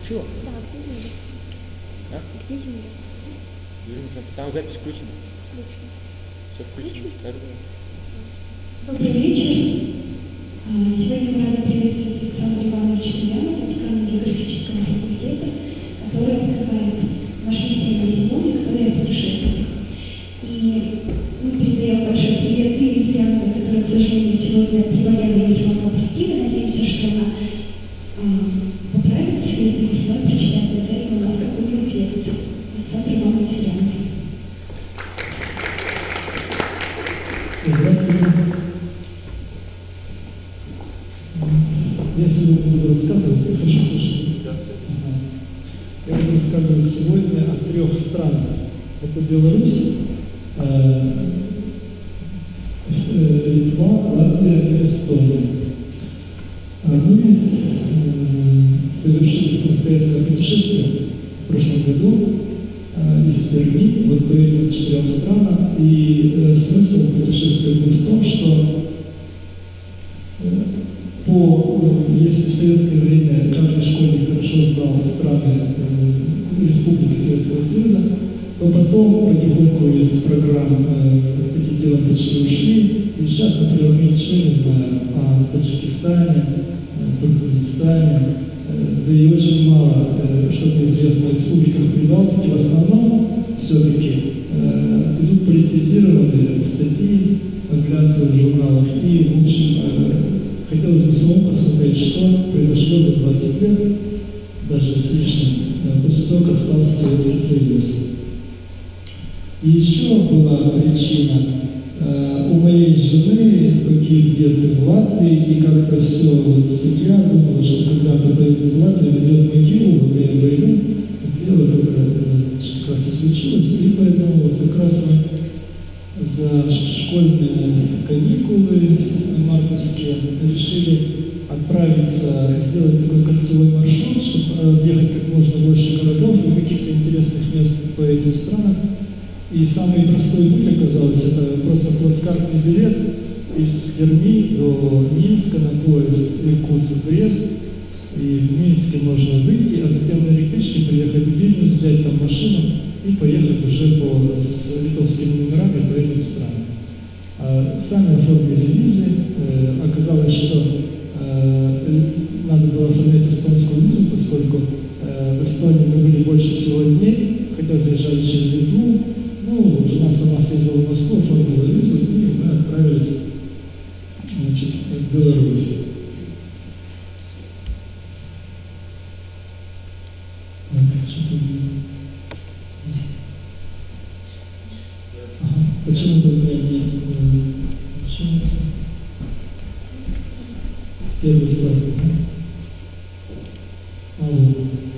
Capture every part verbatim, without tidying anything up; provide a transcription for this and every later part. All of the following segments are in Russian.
Включила? Да, где Юля? А? Где Юля? Юля, там запись включена. Включена. Все включено. Да, да. Добрый вечер. Сегодня мы рады приветствовать Александра Ивановича Семенова, декана географического факультета, который открывает наш весенний сезон «Виктория путешествий». И мы передаем большой привет и Лизбяну, которая, к сожалению, сегодня приболела и не смогла прийти. Мы надеемся, что она э, поправится и весной прочитает обязательно у нас какую-нибудь лекцию. Александр Иванович Семенов. Здравствуйте. Я сегодня буду рассказывать, я хорошо слышу? Да. Ага. Я буду рассказывать сегодня о трех странах. Это Беларусь, э, э, Литва, Латвия и Эстония. А мы э, совершили самостоятельное путешествие в прошлом году э, из Перми вот по этим четырем странам. И э, смысл путешествия был в том, что э, по, если в советское время каждый школьник хорошо знал страны э, Республики Советского Союза, то потом потихоньку из программ э, эти дела почти ушли. И сейчас, например, мы ничего не знаем о Таджикистане, э, Туркменистане, э, да и очень мало, э, что известно о республиках Прибалтики. В основном все-таки э, идут политизированные статьи в глянцевых журналах. И, в общем, э, хотелось бы самому посмотреть, что произошло за двадцать лет, даже с лишним, после того, как распался Советский Союз. И еще была причина. У моей жены погиб дед в Латвии, и как-то все, вот семья думала, что когда-то поедет в Латвию, найдет могилу во время войны, где вот это как раз и случилось. И поэтому вот как раз мы за школьные каникулы мартовские решили отправиться, сделать такой кольцевой маршрут, чтобы объехать как можно больше городов и каких-то интересных мест по этим странам. И самый простой путь оказалось, это просто плацкартный билет из Перми до Минска на поезд Иркутск-Брест. И в Минске можно выйти, а затем на электричке приехать в Вильнюс, взять там машину и поехать уже по, с литовскими номерами по этим странам. А, сами оформили визы. Э, оказалось, что э, надо было оформлять эстонскую визу, поскольку э, в Эстонии мы были больше всего дней, хотя заезжали через Литву. Ну, жена сама съездила в Москву, оформила визу, и мы отправились, значит, в Беларусь. Почему-то у меня не получается. Первый слайд. А вот.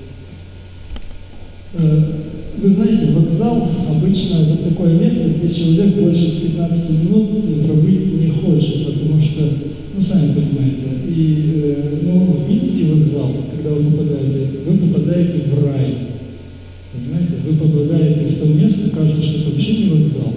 Вы знаете, вокзал обычно это такое место, где человек больше пятнадцати минут пробыть не хочет, потому что, ну, сами понимаете, и, ну, в Минский вокзал, когда вы попадаете, вы попадаете в рай. Понимаете, вы попадаете в то место, кажется, что это вообще не вокзал.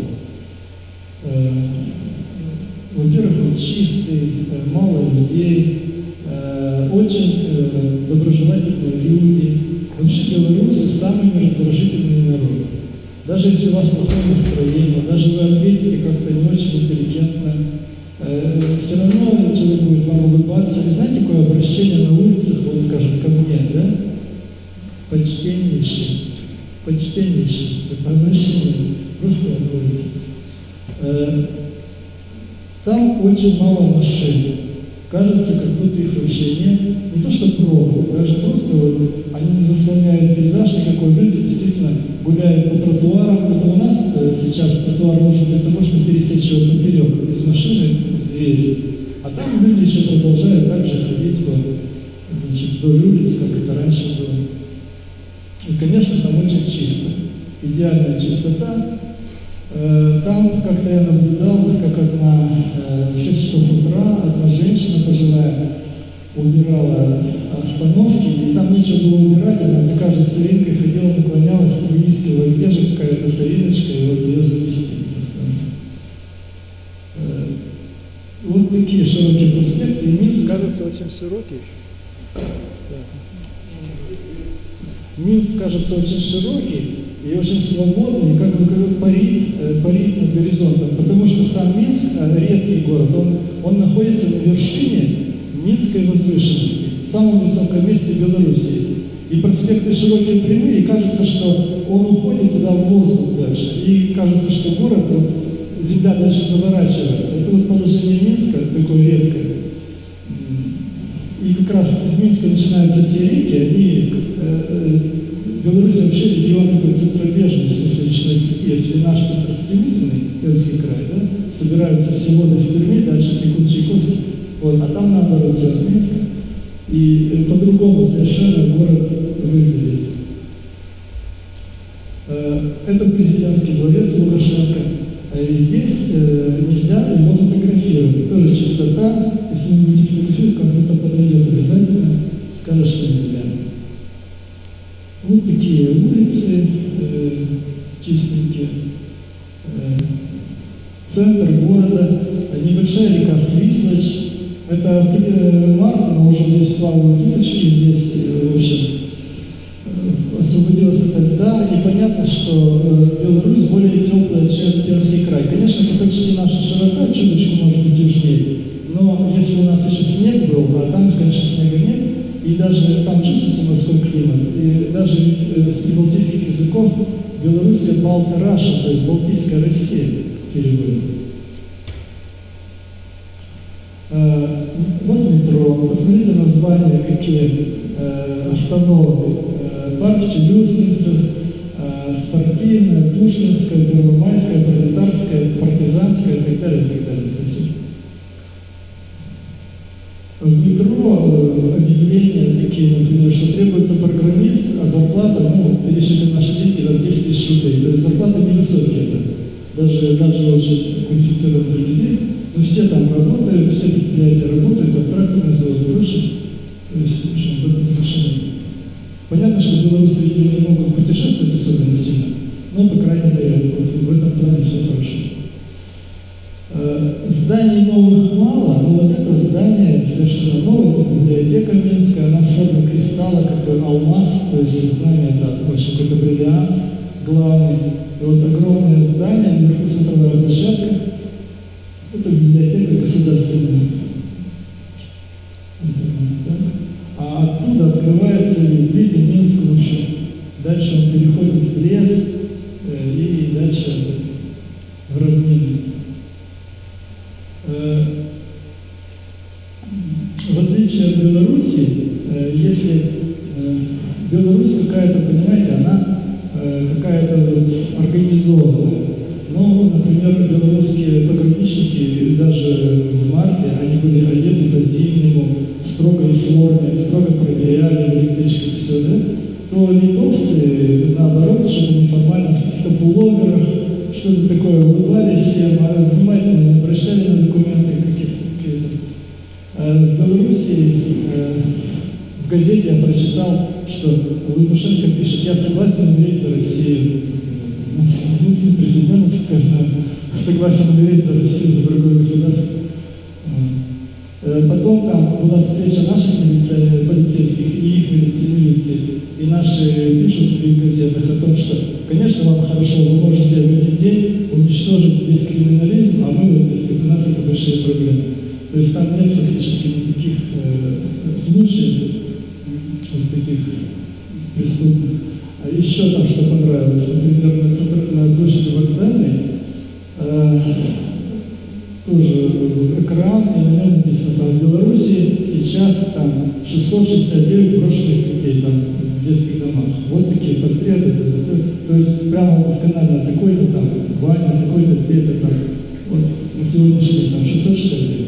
Во-первых, он чистый, мало людей, очень доброжелательные люди. Вообще белорусы самый нераздражительный народ. Даже если у вас плохое настроение, даже вы ответите как-то не очень интеллигентно, все равно человек будет вам улыбаться. И знаете, какое обращение на улицах, вот скажем, ко мне, да? Почтеннейший, почтеннейший, это обращение просто находится. Там очень мало машин. Кажется, как будто их вообще нет. Не то что пробы, даже просто вот они не заслоняют пейзаж никакой. Люди действительно гуляют по тротуарам. Это у нас сейчас тротуар нужен для того, чтобы пересечь его поперек из машины в двери. А там люди еще продолжают также ходить по, значит, вдоль улиц, как это раньше было. И, конечно, там очень чисто. Идеальная чистота. Там как-то я наблюдал, как одна в шесть часов утра одна женщина пожилая убирала остановки, и там нечего было убирать, она за каждой соринкой ходила, наклонялась, выискивала, где же какая-то сориночка, и вот ее завести. Вот такие широкие проспекты, и Минск кажется очень широкий. Минск кажется очень широкий и очень свободный, как бы, как бы парит, парит над горизонтом, потому что сам Минск, редкий город, он, он находится на вершине Минской возвышенности, в самом высоком месте Белоруссии. И проспекты широкие, прямые, и кажется, что он уходит туда в воздух дальше. И кажется, что город, вот, земля дальше заворачивается. Это вот положение Минска, такое редкое. И как раз из Минска начинаются все реки, они, э, Беларусь вообще регион такой центробежный, в смысле речной сети. Если наш центростремительный, Пермский край, да, собираются все воды в Перми, дальше текут Чайковский, вот, а там наоборот все от Минска. И по-другому совершенно город выглядит. Это президентский дворец Лукашенко. И здесь нельзя его фотографировать. Тоже чистота. Если вы будете фотографировать, кому-то подойдет обязательно, скажет, что нельзя. Вот такие улицы чистенькие. Центр города, небольшая река Свислочь. Это март, но уже здесь плавают удочки, здесь, в общем, освободилась тогда, и понятно, что Беларусь более теплая, чем Пермский край. Конечно, это почти наша широта, чуточку может быть южнее, но если у нас еще снег был, а там, конечно, снега нет, и даже там чувствуется морской климат, и даже ведь с прибалтийских языков Белоруссия Балта Раша, то есть Балтийская Россия переводит. Вот метро, посмотрите названия, какие э, остановки. Э, парк Челюскинцев, э, спортивная, Пушкинская, Первомайская, Пролетарская, Партизанская и так далее, и так далее. В метро э, объявления такие, например, что требуется программист, а зарплата, ну, пересчитывая наши деньги, это десять тысяч рублей. То есть зарплата невысокая, это. Даже, даже очень квалифицированных людей. Но все там работают, все предприятия работают, а тракторный завод бросит. То есть, в общем, в этом отношении. Понятно, что белорусы не могут путешествовать особенно сильно, но, по крайней мере, вот, в этом плане все хорошо. Зданий новых мало, но вот это здание совершенно новое, это библиотека Минская, она в форме кристалла, как бы алмаз, то есть здание это, в общем, какой-то бриллиант главный. И вот огромное здание, наверху смотровая площадка. Это библиотека государственная. А оттуда открывается вид, видим Минск лучше. Дальше он переходит в лес и дальше в равнину. В отличие от Беларуси, если Беларусь какая-то, понимаете, она какая-то вот организованная. Ну, например, белорусские пограничники даже в марте, они были одеты по-зимнему, в строгой форме, строго проверяли в электричках все, да? То литовцы, наоборот, что-то неформально, в каких-то пуловерах, что-то такое, улыбались всем, внимательно не обращали на документы какие-то. А в Белоруссии, в газете я прочитал, что Лукашенко пишет: «Я согласен умереть за Россию». Единственный президент, насколько я знаю, согласен умереть за Россию, за другое государство. Потом там была встреча наших полицейских и их милиции, и наши пишут в их газетах о том, что, конечно, вам хорошо, вы можете в один день уничтожить весь криминализм, а мы, вот, так сказать, у нас это большие проблемы. То есть там нет фактически никаких э, случаев вот таких преступных. А еще там что понравилось, например, на, центр, на площади Вокзальной э, тоже экран, и на нем написано, там в Беларуси сейчас там шестьсот шестьдесят девять брошенных детей там в детских домах. Вот такие портреты. То есть прямо досконально такой-то там Ваня, такой-то Петя там. Вот на сегодняшний день там шестьсот шестьдесят девять.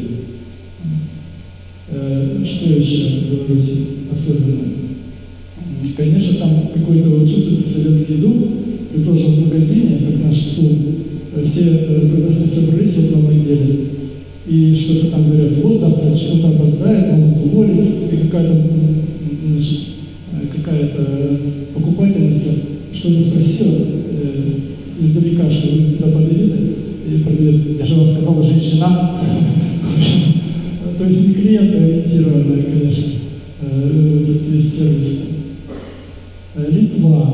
Э, что еще в Беларуси особенное? Конечно, там какой-то вот чувствуется советский дух. Ты тоже в магазине, как наш СУМ, все, все собрались в одном отделе и что-то там говорят: вот завтра что-то опоздает, могут уволить, и какая-то, значит, какая-то покупательница что-то спросила э, издалека, что вы сюда подойдете, и продавец: я же вам сказал, женщина. То есть не клиентоориентированная, конечно, весь сервис. Литва.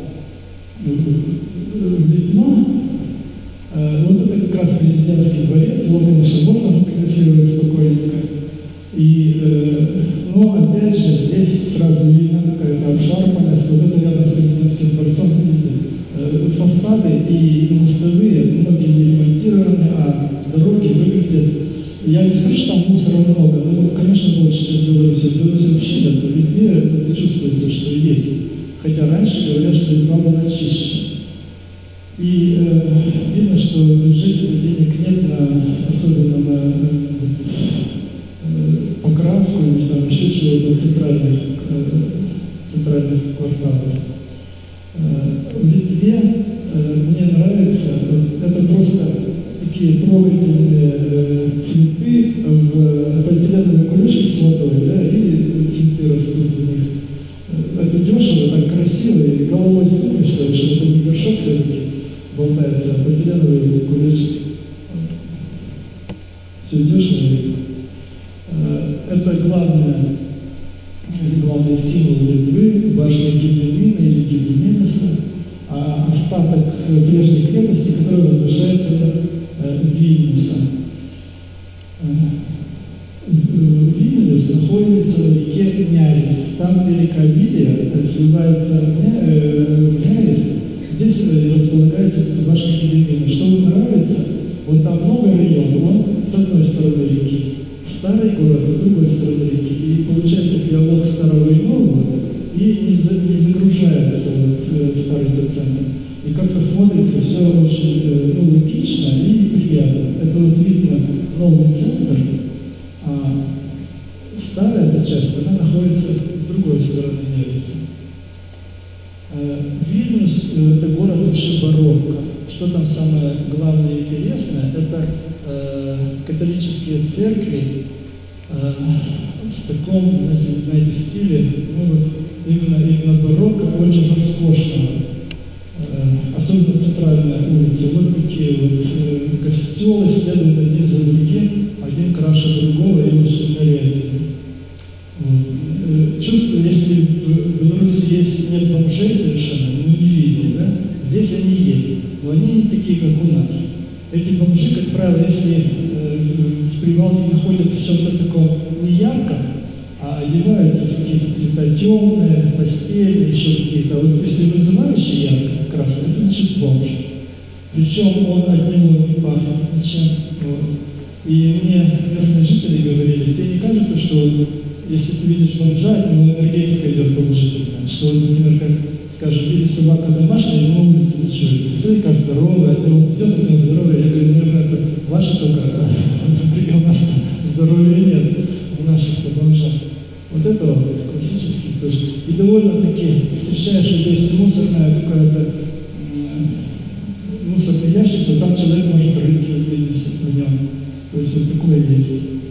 Литва, вот это как раз президентский дворец, его, конечно, можно фотографировать спокойненько. И, но опять же, здесь сразу видно какая-то обшарпанность. Вот это рядом с президентским дворцом, видите, фасады и мостовые, многие не ремонтированы, а дороги выглядят. Я не скажу, что там мусора много, но, конечно, больше, чем в Беларуси. В Беларуси вообще нет, в Литве это чувствуется, что есть. Хотя раньше говорят, что Литва была чище. И э, видно, что в бюджете денег нет, на, особенно на э, покраску или там еще чего-то центральных, э, центральных кварталов. Э, в Литве э, мне нравится, вот, это просто такие трогательные э, цветы в полиэтиленовой колючке с водой, да, и цветы растут в них. Это дешево, так красиво, и головой стукнешься, что это не горшок все-таки болтается, а полиэтиленовый кулечек. Все дешево. Это главное, главный символ Литвы, башня Гедемина или Гедеменеса, а остаток прежней крепости, которая возвышается над Вильнюсом. Вильнюс находится на реке Нярис. Там, где река Вилия сливается в Нярис, здесь располагается башня Гедемина. Что мне нравится, вот там новый район, он с одной стороны реки, старый город с другой стороны реки. И получается диалог старого и нового, и не, за, не загружается вот, старый пациент. И как-то смотрится все очень ну, логично и приятно. Это вот видно новый центр, а старая эта часть, она находится с другой стороны Няриса. Вильнюс – это город вообще барокко. Что там самое главное и интересное, это э, католические церкви э, в таком, знаете, знаете, стиле, ну, вот, именно, именно барокко, очень роскошного. Э, особенно центральная улица. Вот такие вот э, костелы следуют один за другим, один краше другого и очень нарядные. Вот. Чувствую, если в Беларуси есть, нет бомжей совершенно, ну не видно, да? Здесь они есть, но они не такие, как у нас. Эти бомжи, как правило, если э, в Прибалтике ходят в чем-то таком не ярком, а одеваются в какие-то цвета темные, постельные, еще какие-то. А вот если вызывающий ярко-красный, это значит бомж. Причем он от него не пахнет ничем. Вот. И мне местные жители говорили, тебе не кажется, что если ты видишь бомжа, от него энергетика идет положительная, что, например, как, скажем, видишь собака домашняя, на улице ничего, посмотри, как здоровая, от него идет, от него здоровая, я говорю, наверное, это ваша только, например, у нас здоровья нет, у наших-то бомжах. Вот это классический тоже. И довольно-таки встречаешь, что если мусорная какая-то, мусорный ящик, то там человек может рыться в нем. То есть вот такое есть.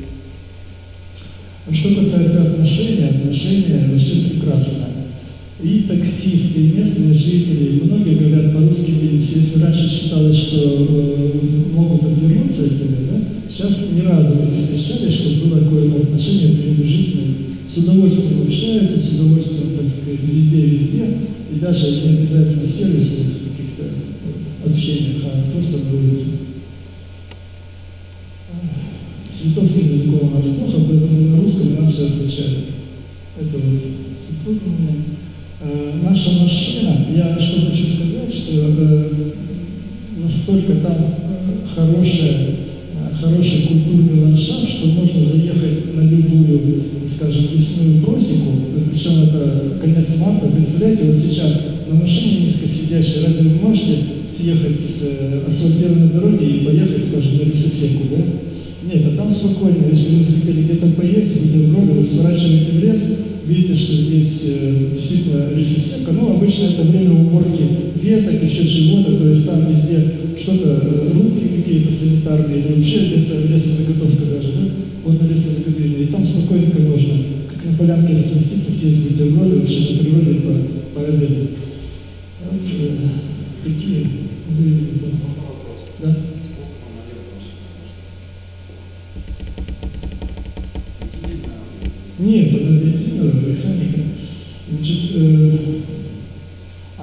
А что касается отношений, отношения вообще прекрасно. И таксисты, и местные жители, многие говорят по-русски, если раньше считалось, что э, могут отвернуться от тебя, да? Сейчас ни разу не встречали, чтобы было какое-то отношение пренебрежительное. С удовольствием общаются, с удовольствием, так сказать, везде-везде, и даже не обязательно в сервисах каких-то общениях, а просто на улице. С литовским языком у нас плохо, поэтому на русском нам все отвечают. Это вот супруг у меня. Э, наша машина, я что хочу сказать, что э, настолько там э, хорошая, э, хороший культурный ландшафт, что можно заехать на любую, скажем, лесную просеку, причем это конец марта. Представляете, вот сейчас на машине низкосидящей, разве вы можете съехать с э, асфальтированной дороги и поехать, скажем, на лесосеку, да? Нет, а там спокойно, если вы захотели где-то поесть, бутерброды, вы сворачиваете в лес, видите, что здесь э, действительно лесосека, ну, обычно это время уборки веток, еще чего-то, то есть там везде что-то, э, руки какие-то санитарные, или вообще лесо, лесозаготовка даже, да? Вот на лесозаготовление, и там спокойненько можно, как на полянке разместиться, съесть бутерброды, вообще на природе по, пообедать. Вот э, такие выезды, да. Да? Нет, она бензиновая механика. Значит, э,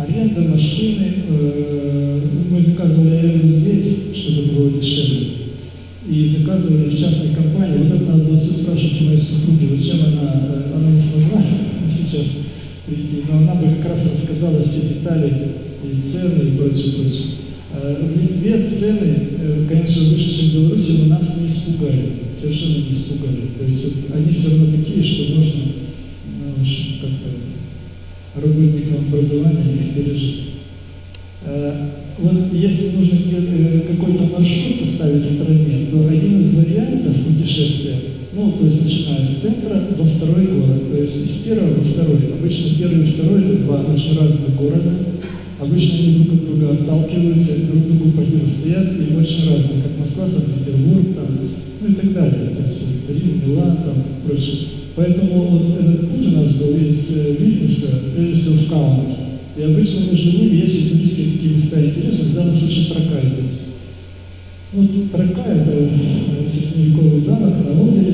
аренда машины, э, мы заказывали аренду здесь, чтобы было дешевле. И заказывали в частной компании. Вот это надо было все спрашивать у моей супруги, вот чем она, она не смогла сейчас прийти, но она бы как раз рассказала все детали и цены и прочее, прочее. В Литве цены, конечно, выше, чем в Беларуси, но нас не испугали, совершенно не испугали. То есть вот, они все равно такие, что можно ну, как-то работникам образования их пережить. Вот если нужно какой-то маршрут составить в стране, то один из вариантов путешествия, ну, то есть начиная с центра во второй город, то есть из первого во второй. Обычно первый и второй – это два очень разных города. Обычно они друг от друга отталкиваются, друг другу противостоят и очень разные, как Москва, Санкт-Петербург, там, ну и так далее. То есть Рим, Милан, там, прочее. Поэтому вот этот путь у нас был из Вильнюса, прежде всего в Каунас. И обычно между ними есть и туристские такие места интересные, в данном случае Тракай здесь. Ну, Тракай – это средневековый замок на озере.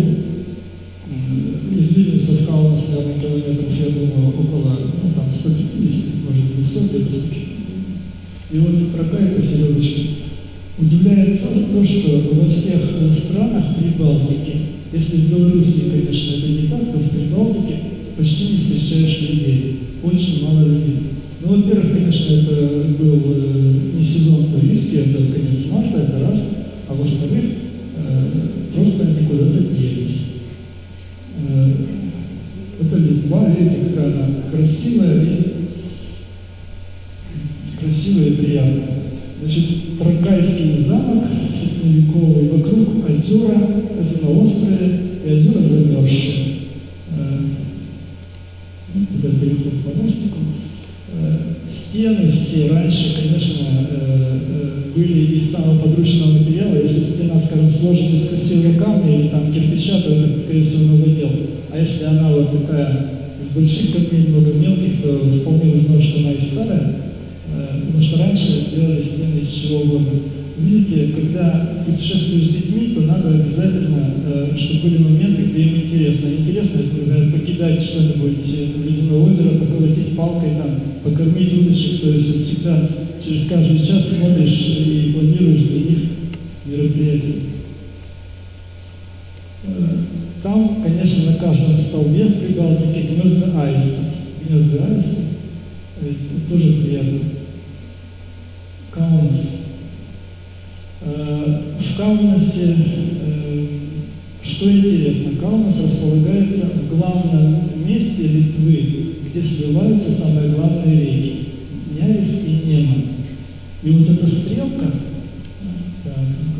Из Вильнюса в Каунас, наверное, километров, я думаю, около, ну, там, сто пятьдесят, может, двести где-то. И вот Тракай поселеночек. Удивляет то, что во всех странах Прибалтики, если в Беларуси, конечно, это не так, то в Прибалтике почти не встречаешь людей. Очень мало людей. Ну, во-первых, конечно, это был э, не сезон туристский, это конец марта, это раз. А во-вторых, э, просто они куда-то делись. Э, это Литва, видите, какая она красивая и красивая и приятная. Значит, Тракайский замок средневековый, вокруг озера, это на острове, и озера замерзшие. Э, ну, туда переход по мостику. Стены все раньше, конечно, были из самого подручного материала. Если стена, скажем, сложена из красивого камня или там кирпича, то это, скорее всего, новодел. А если она вот такая, из больших камней, много мелких, то вполне возможно, что она и старая. Потому что раньше делали стены из чего угодно. Видите, когда путешествуешь с детьми, то надо обязательно, чтобы были моменты, где им интересно. Интересно, например, покидать что-нибудь в ледяное озеро, поколотить палкой, там, покормить удочек. То есть вот всегда через каждый час смотришь и планируешь для них мероприятия. Там, конечно, на каждом столбе в Прибалтике гнезда аиста. Гнезда аиста, это тоже приятно. Каунас. В Каунасе, что интересно, Каунас располагается в главном месте Литвы, где сливаются самые главные реки – Нявис и Неман. И вот эта стрелка, так,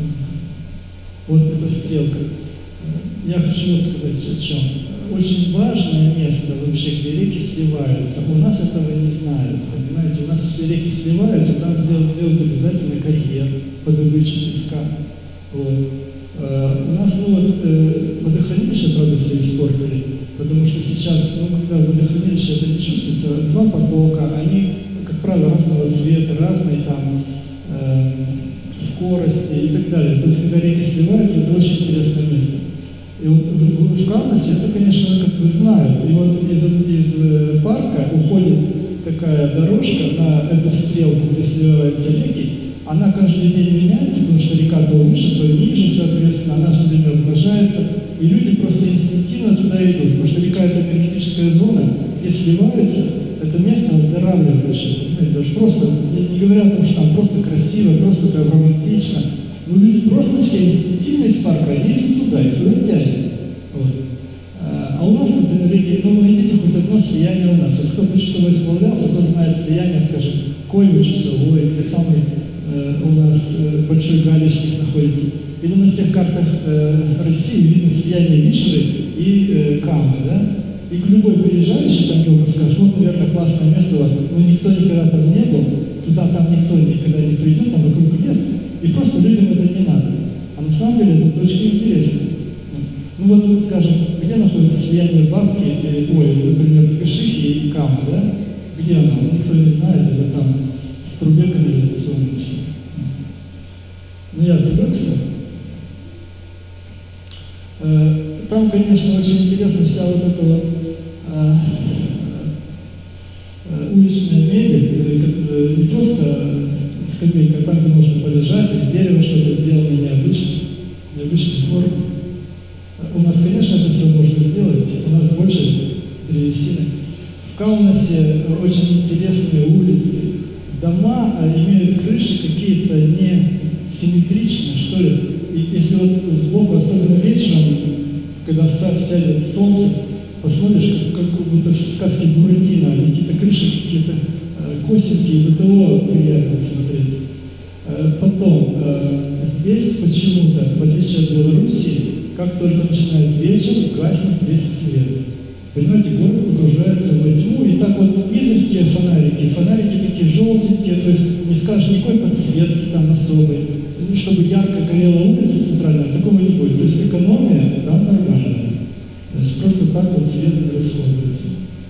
вот эта стрелка, я хочу вот сказать о чем. Очень важное место вообще, где реки сливаются. У нас этого не знают, понимаете? У нас, если реки сливаются, там сделают, делают обязательно карьер по добыче песка. Вот. Uh, у нас ну, вот, э, водохранилище, правда, все испортили, потому что сейчас, ну, когда водохранилище это не чувствуется, два потока, они, как правило, разного цвета, разной там э, скорости и так далее. То есть, когда реки сливаются, это очень интересное место. И вот в, в Каунасе это, конечно, как бы знают. И вот из, из парка уходит такая дорожка на эту стрелку, где сливаются реки. Она каждый день меняется, потому что река то выше, то ниже, соответственно, она все время умножается. И люди просто инстинктивно туда идут, потому что река – это энергетическая зона, где сливаются, это место оздоравливающее. Даже просто, не, не говоря о том, что там просто красиво, просто так романтично, но люди просто все инстинктивно из парка, они идут туда, их туда тянет. Вот. А, а у нас, например, реки, ну найдите хоть одно слияние у нас. Вот кто по часовой сплавлялся, тот знает слияние, скажем, Койвы часовой, где самый э, у нас э, большой галечник находится. Или на всех картах э, России видно слияние Вишеры и э, Камы, да? И к любой приезжающий там географ скажет, вот, наверное, классное место у вас, но никто никогда там не был, туда там никто никогда не придет, там вокруг лес, и просто людям это не надо. А на самом деле это точка интересная. Ну вот, скажем, где находится слияние Бабки, э, ой, например, Гашихи и Камы, да? Где оно? Никто не знает, это там в трубе канализационной все. Ну я отвлекся. Там, конечно, очень интересна вся вот эта вот э, уличная мебель, скамейка, там где можно полежать, из дерева что-то сделано необычно, необычной формы. У нас, конечно, это все можно сделать, у нас больше древесины. В Каунасе очень интересные улицы. Дома имеют крыши какие-то не симметричные, что ли. И если вот сбоку, особенно вечером, когда сядет солнце, посмотришь, как, как будто в сказке Буратино, они какие-то крыши, какие-то э, косенькие, до того приятно смотреть. Э, потом, э, здесь почему-то, в отличие от Белоруссии, как только начинает вечер, гаснет весь свет. Понимаете, город погружается во тьму, и так вот изредки фонарики, фонарики такие желтенькие, то есть не скажешь никакой подсветки там особой, чтобы ярко горела улица центральная, такого не будет. То есть экономия там нормальная. То есть просто так вот свет не расходуется.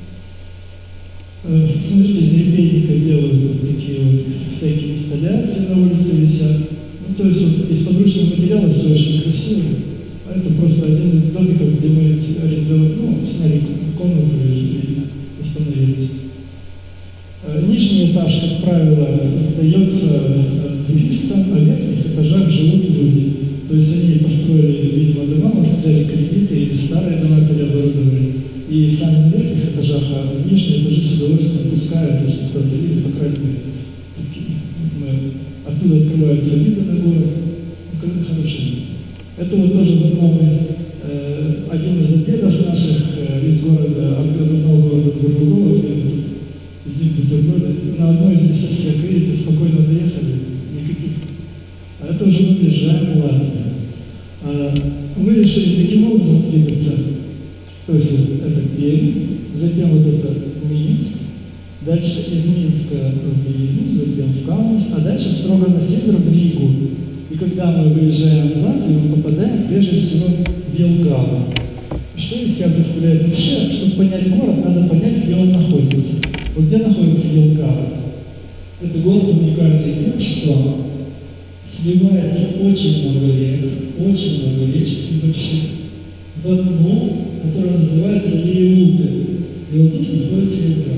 Смотрите, из репейника делают вот такие вот всякие инсталляции на улице висят. Ну, то есть вот из подручного материала все очень красиво. А это просто один из домиков, где мы арендовали, ну, сняли комнату и остановились. Нижний этаж, как правило, сдается туристам, а в верхних этажах живут люди. То есть они построили, видимо, дома, может, взяли кредиты или старые дома переоборудовали. И сами на верхних этажах, а в нижние этажи с удовольствием пускают, если кто-то видит, по крайней мере. Оттуда открываются виды на город. Хорошее место. Это вот тоже в одном из, э, один из обедов наших э, из города, от одного города до другого, едим бутерброды. На одной из беседок, видите, спокойно доехали, никаких. А это уже мы въезжаем в Латвию. А, мы решили таким образом двигаться. То есть вот это Пермь, затем вот это Минск, дальше из Минска в Вильнюс, затем в Каунас, а дальше строго на север в Ригу. И когда мы выезжаем в Латвию, мы попадаем прежде всего в Елгаву. Что из себя представляет Мише? Чтобы понять город, надо понять, где он находится. Вот где находится Елгава? Это город уникальный тем, что сливается очень много рек, очень много речек небольших в одно, которое называется Лиелупе. И вот здесь находится Елгава.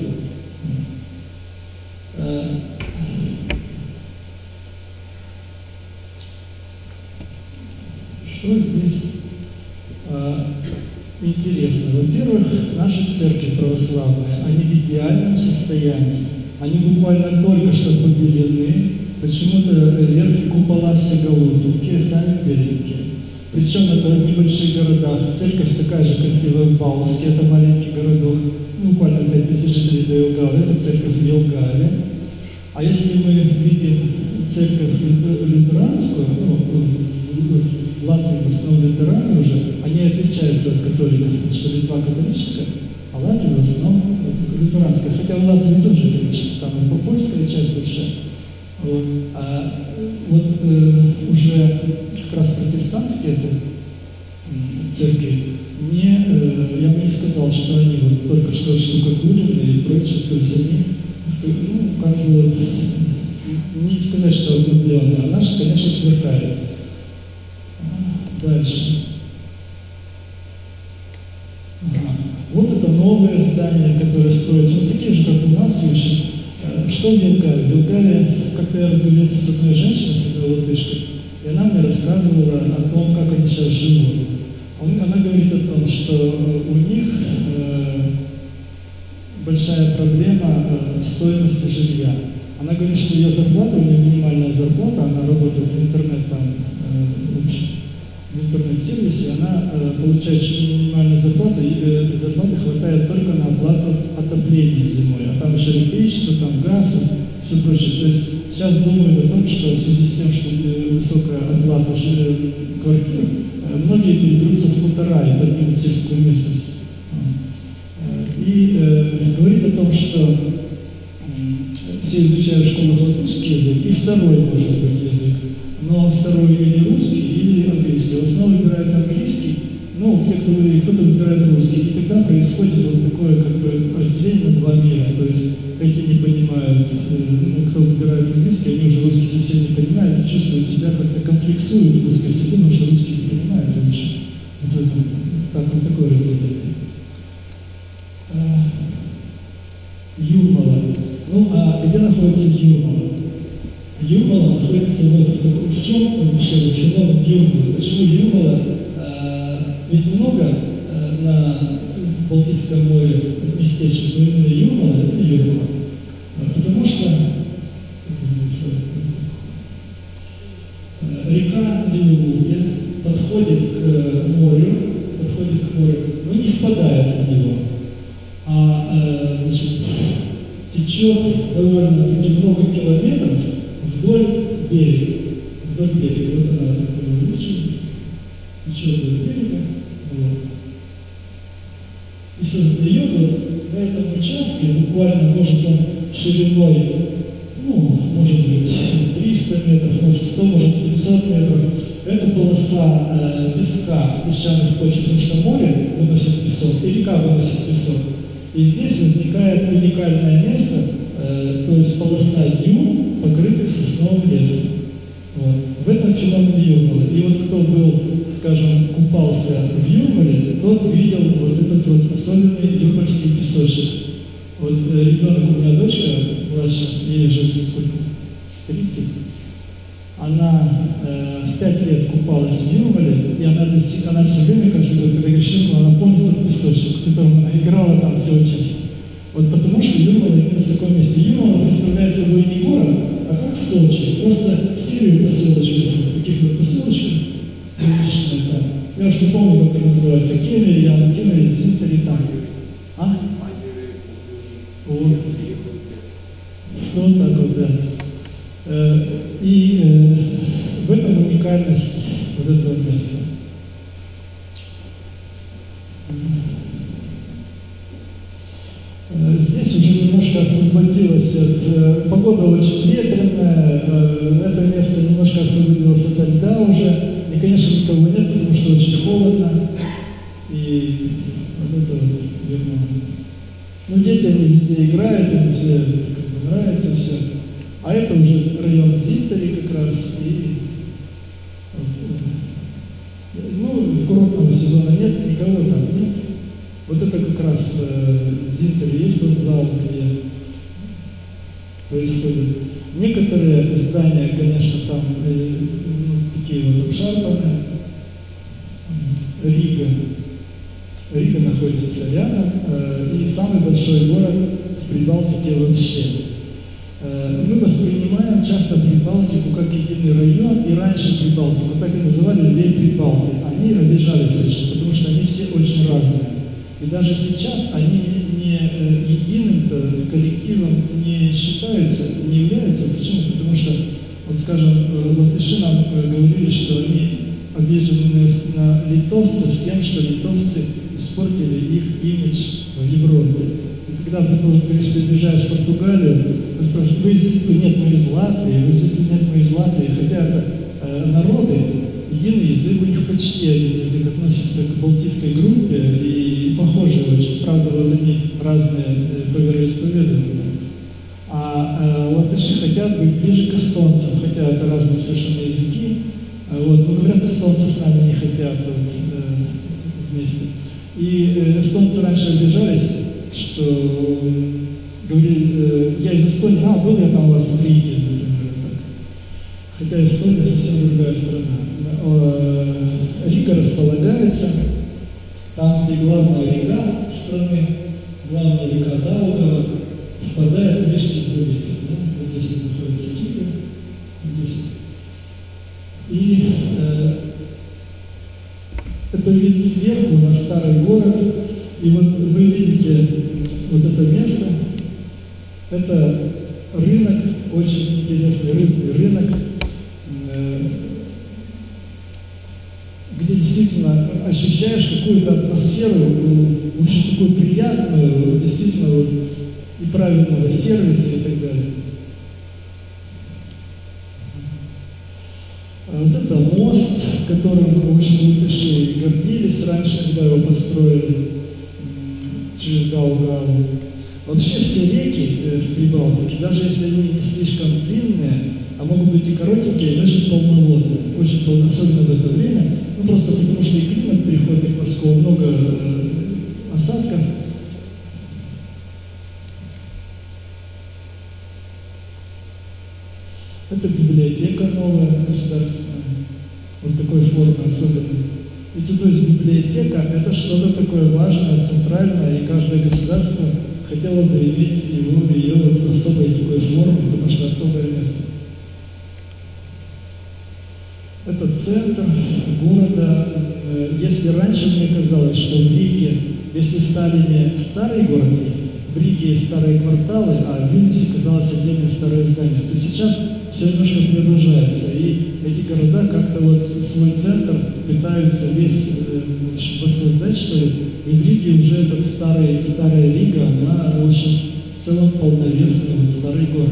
Что здесь а, интересно? Во-первых, наши церкви православные, они в идеальном состоянии. Они буквально только что побелены, почему-то верхние купола все голубенькие, сами беленькие. Причем это в небольших городах. Церковь такая же красивая в Бауске, это маленький городок, буквально пять тысяч жителей до Елгавы, это церковь в Елгаве. А если мы видим церковь лютеранскую, ну, в Латвии в основном лютеране уже, они отличаются от католиков, потому что Литва католическая, а Латвия в основном лютеранская. Хотя в Латвии тоже, конечно, там и польская часть большая. Вот, а вот э, уже как раз протестантские это, э, церкви, не, э, я бы не сказал, что они вот только что штукатуренные и прочее, то есть они, ну, как бы вот, не сказать, что обновленные, а наши, конечно, сверкают. Дальше. Ага. Вот это новое здание, которое строится, вот такие же, как у нас, очень. Что в Елгаве? В Елгаве, как-то я разговаривался с одной женщиной, с одной латышкой, и она мне рассказывала о том, как они сейчас живут. Она говорит о том, что у них э, большая проблема э, в стоимости жилья. Она говорит, что ее зарплата, у нее минимальная зарплата, она работает в интернет там, э, в общем, в интернет-сервисе, она э, получает минимальную зарплату, и э, этой зарплаты хватает только на оплату отопления зимой, а там еще электричество, там газ и все прочее. То есть сейчас думают о том, что в связи с тем, что э, высокая оплата э, квартир, э, многие переберутся в хутора и поднимут сельскую местность. Э, и э, говорит о том, что э, все изучают в школах латышский язык, и второй может быть язык. Но второй или русский, или английский. В основном выбирают английский, ну, те, кто, кто-то выбирает русский. И тогда происходит вот такое как бы разделение на два мира. То есть эти не понимают, ну, кто выбирает английский, они уже русский совсем не понимают и чувствуют себя как-то комплексуют в русской среде, потому что русский не понимают лучше. Вот это, так, вот такое разделение. Юрмала. Ну, а где находится Юрмала? Юрмала находится вот в, в чем вообще вот феномен Юрмалы. Почему Юрмала? Э, ведь много э, на Балтийском море местечек, но именно Юрмала – это Юрмала. Потому что э, река Белуга подходит к морю, подходит к морю, но не впадает в него, а э, значит, течет довольно-таки много километров вдоль берега. Вдоль берега. Вот она такая увеличивается, течет вдоль берега. Вот. И создает вот на этом участке, буквально, может, он шириной, ну, может быть, триста метров, может, сто, может, пятьсот метров. Это полоса э, песка, песчаных почв, потому что море выносит песок, и река выносит песок. И здесь возникает уникальное место, э, то есть полоса дюн, покрытых сосновым лесом. Вот. В этом феномен Юрмалы. И вот кто был, скажем, купался в Юрмале, тот видел вот этот вот особенный юрмальский песочек. Вот э, ребенок, у меня дочка младшая, ей уже сколько? тридцать. Она э, в пять лет купалась в Юрмале, и она, она все время, каждый год, когда говорит, она помнит тот песочек, в котором она играла там всего часто. Вот потому что Юрмала именно в таком месте. Юрмала представляет собой не город, а как Сочи. Просто серию поселочков, таких вот поселочков, различные там. Я уж не помню, как это называется, Кемери, Ян, Кемери, Зинтери там. А? Вот. Вот так вот, да. И э, в этом уникальность вот этого места. Здесь уже немножко освободилось от... Погода очень ветреная, это место немножко освободилось от льда уже. И, конечно, никого нет, потому что очень холодно. И вот это вот верно. Ну, дети, они везде играют, им все как бы нравится все. А это уже район Зинтери как раз. И, ну, курортного сезона нет, никого там нет. Вот это как раз э, Зинтери, есть вот зал, где происходит. Некоторые здания, конечно, там э, ну, такие вот обшарпанные. Рига. Рига находится рядом, э, и самый большой город в Прибалтике вообще. Мы воспринимаем часто Прибалтику как единый район, и раньше Прибалтику так и называли людей Прибалты. Они обижались очень, потому что они все очень разные. И даже сейчас они не единым коллективом не считаются, не являются. Почему? Потому что, вот скажем, латыши нам говорили, что они обижены на литовцев тем, что литовцы испортили их имидж в Европе. Когда ты говоришь, что приезжаешь в Португалию, ты спрашиваешь, вы из Литвы? Нет, мы из Латвии. Вы из Литвы? Нет, мы из Латвии. Хотя это э, народы, единый язык, у них почти один язык относится к балтийской группе и похожи очень. Правда, вот они разные э, по вероисповеданию. А э, латыши хотят быть ближе к эстонцам, хотя это разные совершенно языки. А вот, но говорят, эстонцы с нами не хотят вот, э, вместе. И э, эстонцы раньше обижались, что говорили, э, я из Эстонии, а, был я там у вас в Риге, например, так. Хотя Эстония совсем другая страна. Э, Рига располагается там, где главная река страны, главная река Даугава, впадает в Нижний залив. Да? Вот здесь находится Рига, здесь. И э, это вид сверху на старый город. И вот вы видите вот это место, это рынок, очень интересный рыбный рынок, где действительно ощущаешь какую-то атмосферу, в общем, такую приятную, действительно вот, и правильного сервиса и так далее. Вот это мост, которым очень латыши гордились раньше, когда его построили через Гаугаву. Вообще все реки в Прибалтике, даже если они не слишком длинные, а могут быть и коротенькие, они очень полноводные, очень полно, особенно в это время, ну просто потому что и климат переходный к морскому, много э, осадков. Это библиотека новая, государственная, вот такой формы особенной. Ведь то есть библиотека – это что-то такое важное, центральное, и каждое государство хотело бы иметь его, ее вот особой такой формы, потому что особое место. Это центр города. Если раньше мне казалось, что в Риге, если в Таллине старый город есть, в Риге есть старые кварталы, а в Вильнюсе казалось отдельное старое здание, то сейчас все немножко преображается. И эти города как-то вот свой центр пытаются весь э, воссоздать, что ли. И в Риге уже этот старый, старая Рига, она очень в целом полновесный вот старый город.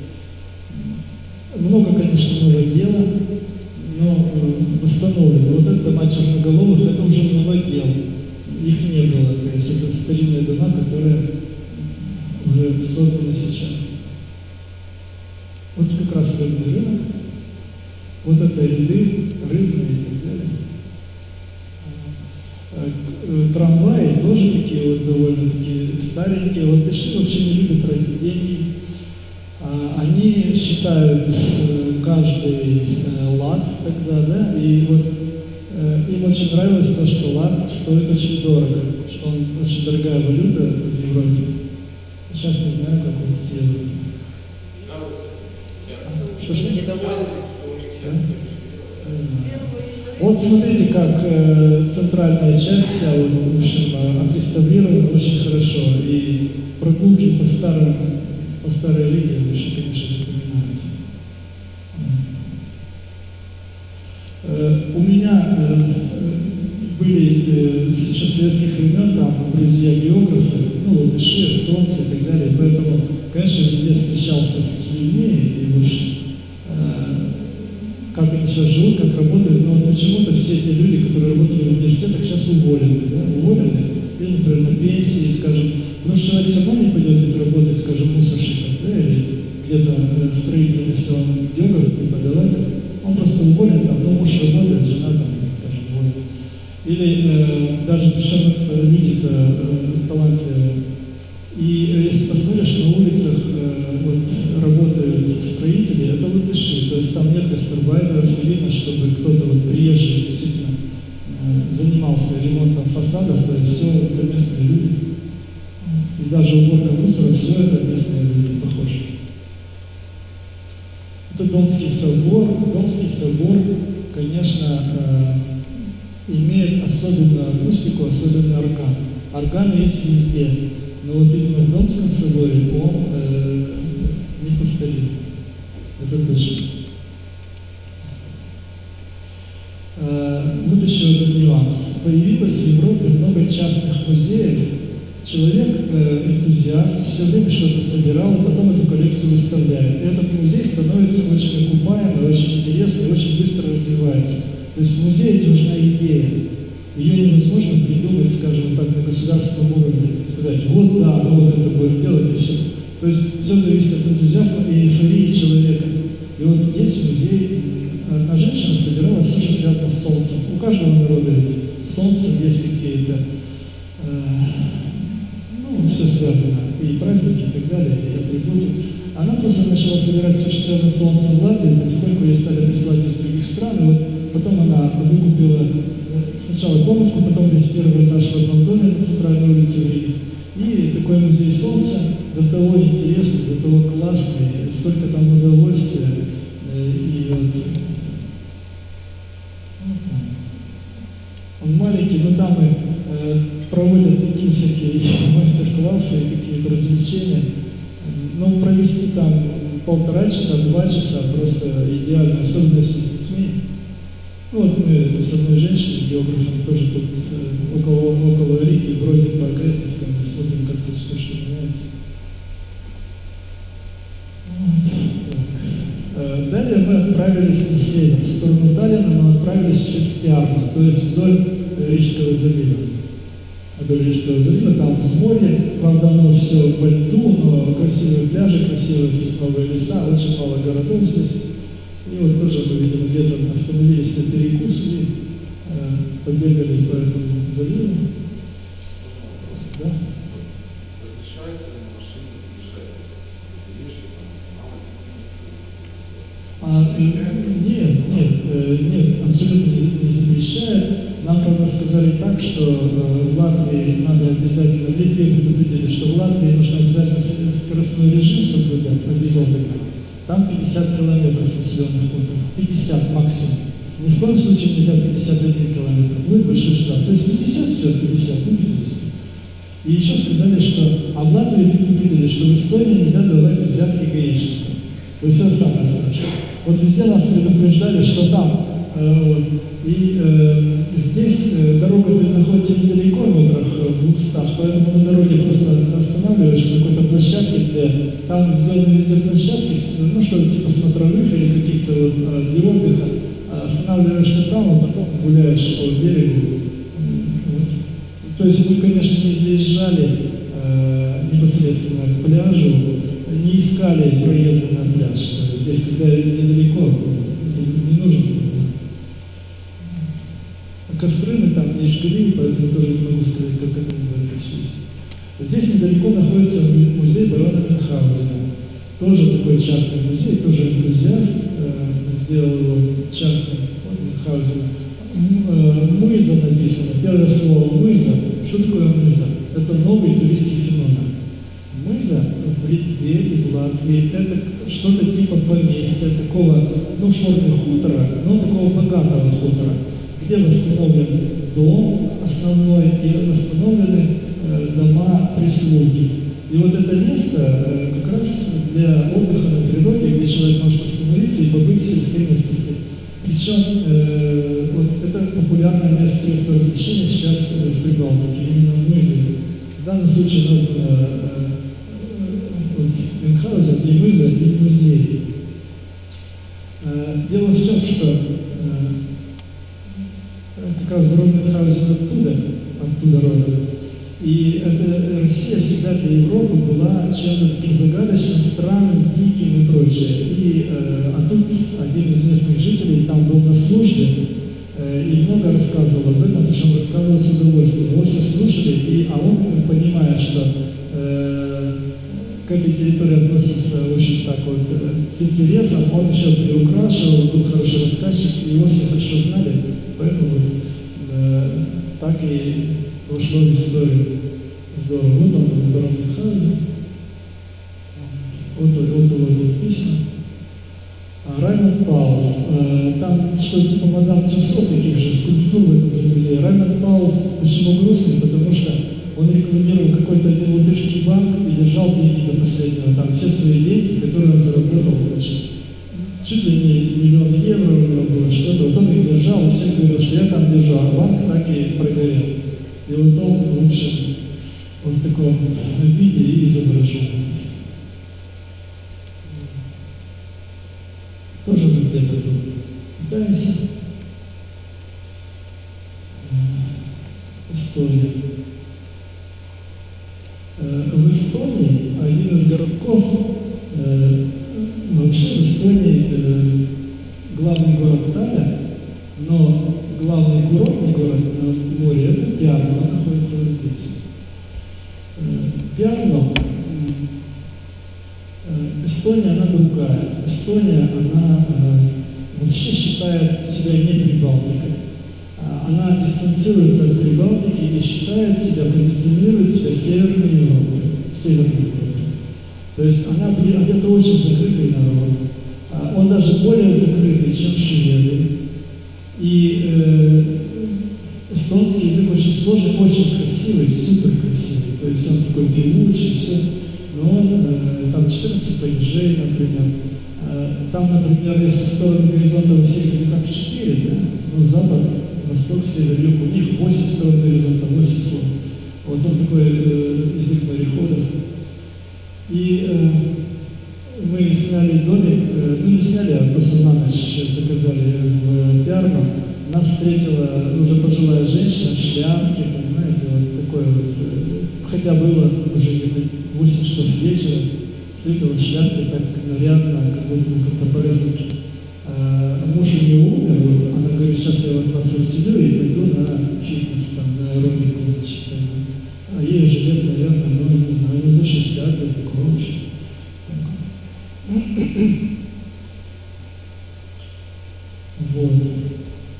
Много, конечно, новодела, но э, восстановлено. Вот это дома черноголовых, это уже новодел. Их не было. То есть это старинные дома, которые уже созданы сейчас. Вот как раз рыбный рынок. Вот это ряды рыбные и так далее. Трамваи тоже такие вот довольно-таки старенькие. Латыши вообще не любят тратить деньги. Они считают каждый лат тогда, да, и вот им очень нравилось то, что лат стоит очень дорого, что он очень дорогая валюта в Европе. Сейчас не знаю, как он с евро. Что ж, недовольны, что у них сейчас да? Вот смотрите, как э, центральная часть вся, вот, в общем, отреставрирована очень хорошо. И прогулки по, старым, по старой Риге очень, конечно, запоминаются. Э, у меня э, были э, еще советских времен там друзья-географы, ну, латыши, эстонцы и так далее. Поэтому, конечно, везде встречался с людьми и, в общем, как они сейчас живут, как работают, но почему-то все эти люди, которые работали в университетах, сейчас уволены, да, уволены, или, например, на пенсии, скажем, потому что человек все равно не пойдет ведь работать, скажем, мусорщиком, да, или где-то э, строителем, если он географ, преподаватель, он просто уволен, там, ну, муж работает, жена там, скажем, уволена. Или э, даже душевно люди-то э, талантливые. И если посмотришь, на улицах э, вот, работают строители, это латыши, то есть там нет гастарбайтеров, не видно, чтобы кто-то вот, приезжий действительно э, занимался ремонтом фасадов, то есть все это местные люди. И даже уборка мусора, все это местные люди, похоже. Это Донский собор. Донский собор, конечно, э, имеет особенную акустику, особенный орган. Органы есть везде. Но вот именно в Донском соборе он э, не повторил. Это точно. Э, вот еще один нюанс. Появилось в Европе много частных музеев. Человек, э, энтузиаст, все время что-то собирал, и потом эту коллекцию выставляет. И этот музей становится очень окупаемый, очень интересный, очень быстро развивается. То есть в музее нужна идея. Ее невозможно придумать, скажем так, на государственном уровне. Сказать, вот да, ну вот это будем делать и все. То есть все зависит от энтузиазма и эйфории человека. И вот есть музей, одна женщина собирала все, что связано с солнцем. У каждого народа с солнцем есть какие-то, э, ну, все связано, и праздники, и так далее, и атрибуты. Она просто начала собирать все, что связано с солнцем в Латвии, потихоньку ей стали присылать из других стран, и вот потом она выкупила сначала комнатку, потом весь первый этаж в одном доме на центральной улице в Риге. И такой музей солнца, до того интересный, до того классный, столько там удовольствия. И вот, он маленький, но там и э, проводят такие всякие мастер-классы, какие-то развлечения. Но провести там полтора часа, два часа просто идеально, особенно если с детьми. Ну вот мы с одной женщиной, географом, тоже тут э, около, около Риги бродим по окрестностям и смотрим, как тут все что меняется. Вот. Э, далее мы отправились на север, в сторону Таллина, но отправились через Пярну, то есть вдоль Рижского залива. Вдоль Рижского залива, там взморье, правда оно все во льду, но красивые пляжи, красивые сосновые леса, очень мало городов здесь. И вот тоже мы, видимо, где-то остановились на перекус и э, побегали по этому заливу. Да? Разрешается ли на машине заезжать в это побережье, там останавливаться? абсолютно не запрещает. Нам, правда, сказали так, что э, в Латвии надо обязательно, в Литве предупредили, что в Латвии нужно обязательно скоростной режим соблюдать, обязательно. Там пятьдесят километров населенных пунктов, пятьдесят максимум. Ни в коем случае нельзя пятьдесят один километр, будет большой штраф. То есть пятьдесят, все, пятьдесят, ну пятьдесят. И еще сказали, что, а в Латвии предупредили, что в Эстонии нельзя давать взятки гаишникам. То есть это самое страшное. Вот везде нас предупреждали, что там, э, вот, и э, здесь э, дорога находится недалеко, метрах в двухстах, поэтому на дороге просто останавливаешься на какой-то площадке, где там сделаны везде площадки, ну что-то типа смотровых или каких-то вот для отдыха, останавливаешься там, а потом гуляешь по берегу. Вот. То есть мы, конечно, не заезжали э, непосредственно к пляжу, не искали проезда на пляж. То есть здесь, когда недалеко, не нужно. Костры мы там не жгли, поэтому тоже не могу сказать, как это мы относились. Здесь недалеко находится музей барона Мюнхгаузена. Тоже такой частный музей, тоже энтузиаст, э, сделал его частным, Мюнхгаузен. Э, мыза написано, первое слово мыза. Что такое мыза? Это новый туристский феномен. Мыза в Литве и в Латвии это что-то типа поместья, такого, ну, в форме хутора, но такого богатого хутора, где восстановлен дом основной и восстановлены э, дома прислуги. И вот это место э, как раз для отдыха на природе, где человек может остановиться и побыть в сельской местности. Причем э, вот это популярное место средства развлечения сейчас э, в Прибалтике, именно мызы. В данном случае названо э, вот, Мюнхгаузен и мыза, и музей. Э, дело в том, что э, как раз барон Мюнхгаузен оттуда, оттуда родом. И это, Россия всегда для Европы была чем-то таким загадочным, странным, диким и прочее. И, э, а тут один из местных жителей там был на службе э, и много рассказывал об этом, причем рассказывал с удовольствием. Его все слушали, и, а он, понимая, что э, к этой территории относится очень так вот э, с интересом, он еще приукрашивал, был хороший рассказчик, и его все хорошо знали, поэтому э, так и вошло в историю. Здорово. Вот он, барон Мюнхгаузен. Вот, вот, вот, вот, вот письма. А, Раймонд Паулс. А, там что-то типа мадам Тюссо, таких же скульптур в этом же музее. Раймонд Паулс почему грустный? Потому что он рекламировал какой-то один латышский банк и держал деньги до последнего. Там все свои деньги, которые он заработал, значит, чуть ли не миллион евро у него было, что-то. Вот он их держал, и всем говорил, что я там держал, а банк так и прогорел. И вот он лучше вот в таком виде и изображен здесь. Тоже мы где-то тут пытаемся. Эстония. В Эстонии один из городков, вообще в Эстонии главный город Таллин, но главный курортный город на море – это Пярну, он находится вот здесь. Пярну, Эстония, она другая. Эстония, она вообще считает себя не Прибалтикой. Она дистанцируется от Прибалтики и считает себя, позиционирует себя Северной Европой. Северной Европой. То есть она, это очень закрытый народ. Он даже более закрытый, чем шведы. И э, эстонский язык очень сложный, очень красивый, супер красивый. То есть он такой певучий, все. Но он, э, там четырнадцать падежей, например. Э, там, например, если стороны горизонта во всех языках четыре, да? Ну, запад, восток, север, юг, у них восемь сторон горизонта, восемь слов. Вот он такой э, язык мореходов. И э, мы сняли домик, э, ну не сняли, а просто на ночь заказали в Пярну. Нас встретила уже пожилая женщина в шляпке, понимаете, вот такой вот, э, хотя было уже где-то восемь часов вечера, встретила в шляпке так нарядно, как будто мы как-то праздники. А муж у нее умер, она говорит, сейчас я вот вас расселю и пойду на фитнес, там, на аэробику, значит. А ей уже лет, наверное, ну не знаю, не за шестьдесят лет, такого вообще. Вот.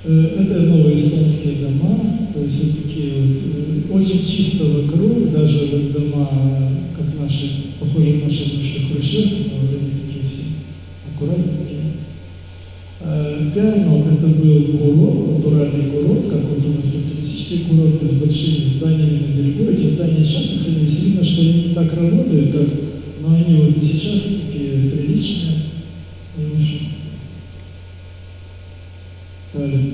Это новые эстонские дома, то есть вот такие вот, очень чисто вокруг, даже вот дома, как наши, похожи на наши бывшие хрущевки, но вот они такие все аккуратненькие. Пярно это был курорт, натуральный курорт, как вот у нас социалистические курорты с большими зданиями на берегу. Эти здания сейчас сохранились, видно, что они не так работают, как, но они вот и сейчас такие приличные. Далее.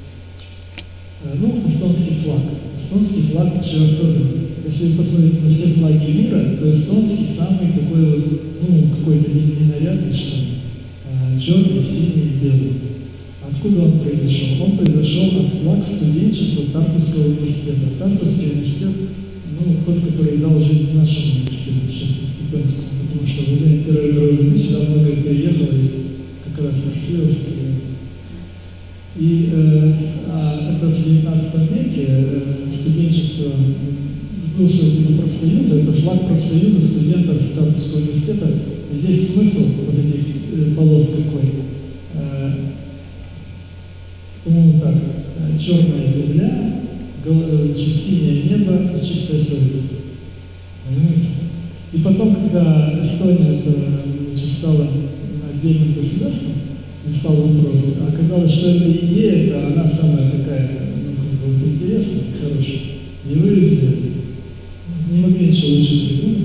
Ну, эстонский флаг. Эстонский флаг очень особенный. Если вы посмотрите на все флаги мира, то эстонский самый такой вот, ну, какой-то ненарядный, что ли. Черный, синий и белый. Откуда он произошел? Он произошел от флаг студенчества Тартуского университета. Тартусский университет, ну, тот, который дал жизнь нашему университету, сейчас Степенскому, потому что во время Первой мировой войны сюда много переехало из как раз архивов. И э, а, это в девятнадцатом веке э, студенчество, ну, что это профсоюза, это флаг профсоюза студентов Тартусского университета. И здесь смысл вот этих э, полос какой. Э, по-моему, так, э, черная земля, гол, э, синее небо и чистая совесть. Понимаете? И потом, когда Эстония это, значит, стала отдельным государством, не стал вопрос. А оказалось, что эта идея, это она самая такая, ну, как бы, вот, интересная, хорошая. Его и взяли. Не могли ничего лучше придумать.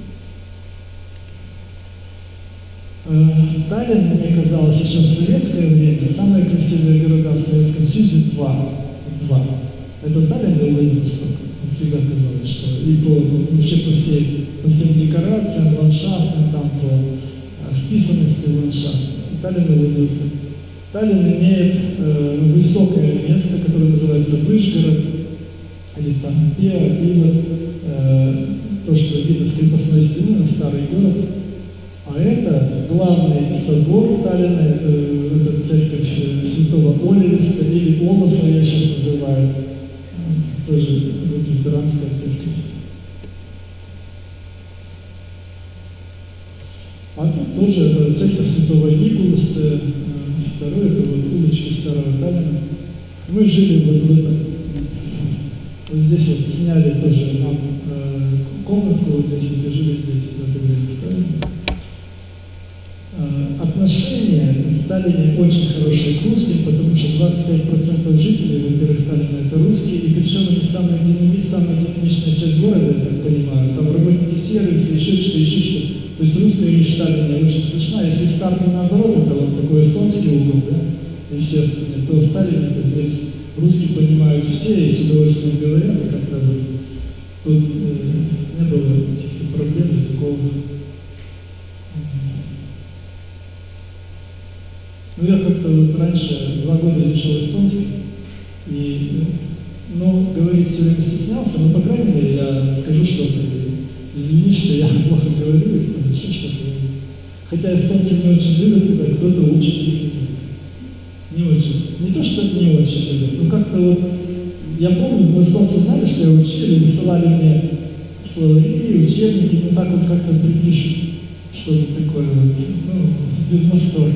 Э, Таллин, мне казалось, еще в советское время, самые красивые города в Советском Союзе два. Два. Это Таллин и Владивосток. Всегда казалось, что и по, вообще по, всей, по всем декорациям, ландшафтам, там, по вписанности в ландшафт. Таллин и Владивосток. Таллин имеет э, высокое место, которое называется Вышгород, или там Пиа, и вот э, то, что видно с крепостной стены на старый город. А это главный собор Таллина, э, это церковь святого Оливиста, или Олафа, я сейчас называю, тоже лютеранская церковь. А тут тоже это церковь святого Николаса, второе, это вот улочки Старого Таллина. Мы жили вот в этом, вот здесь вот сняли тоже нам э, комнатку, вот здесь вот и жили здесь в это время в Таллине. Э, отношения в Таллине очень хорошие к русским, потому что двадцать пять процентов жителей, во-первых, Таллина это русские, и причем они самая динамичная, самая динамичная часть города, я так понимаю, там работники сервиса, еще что-то, еще что-то. То есть русская речь в Таллине очень слышна. Если в Тарке наоборот, это вот такой эстонский угол, да, и все остальные, то в Таллине это здесь русские понимают все и с удовольствием говорят, и как-то вот тут э, не было каких-то проблем языковых. Ну, я как-то вот раньше два года изучал эстонский, и, ну, говорить все время стеснялся, но, по крайней мере, я скажу что-то. Извини, что я плохо говорю, и еще что-то. Хотя эстонцы не очень любят, когда кто-то учит их язык. Не очень. Не то, что это не очень любят, но как-то вот... Я помню, мы эстонцы знали, что я учили, высылали мне словари, учебники, но так вот как-то припишут что-то такое вот, ну, без восторга.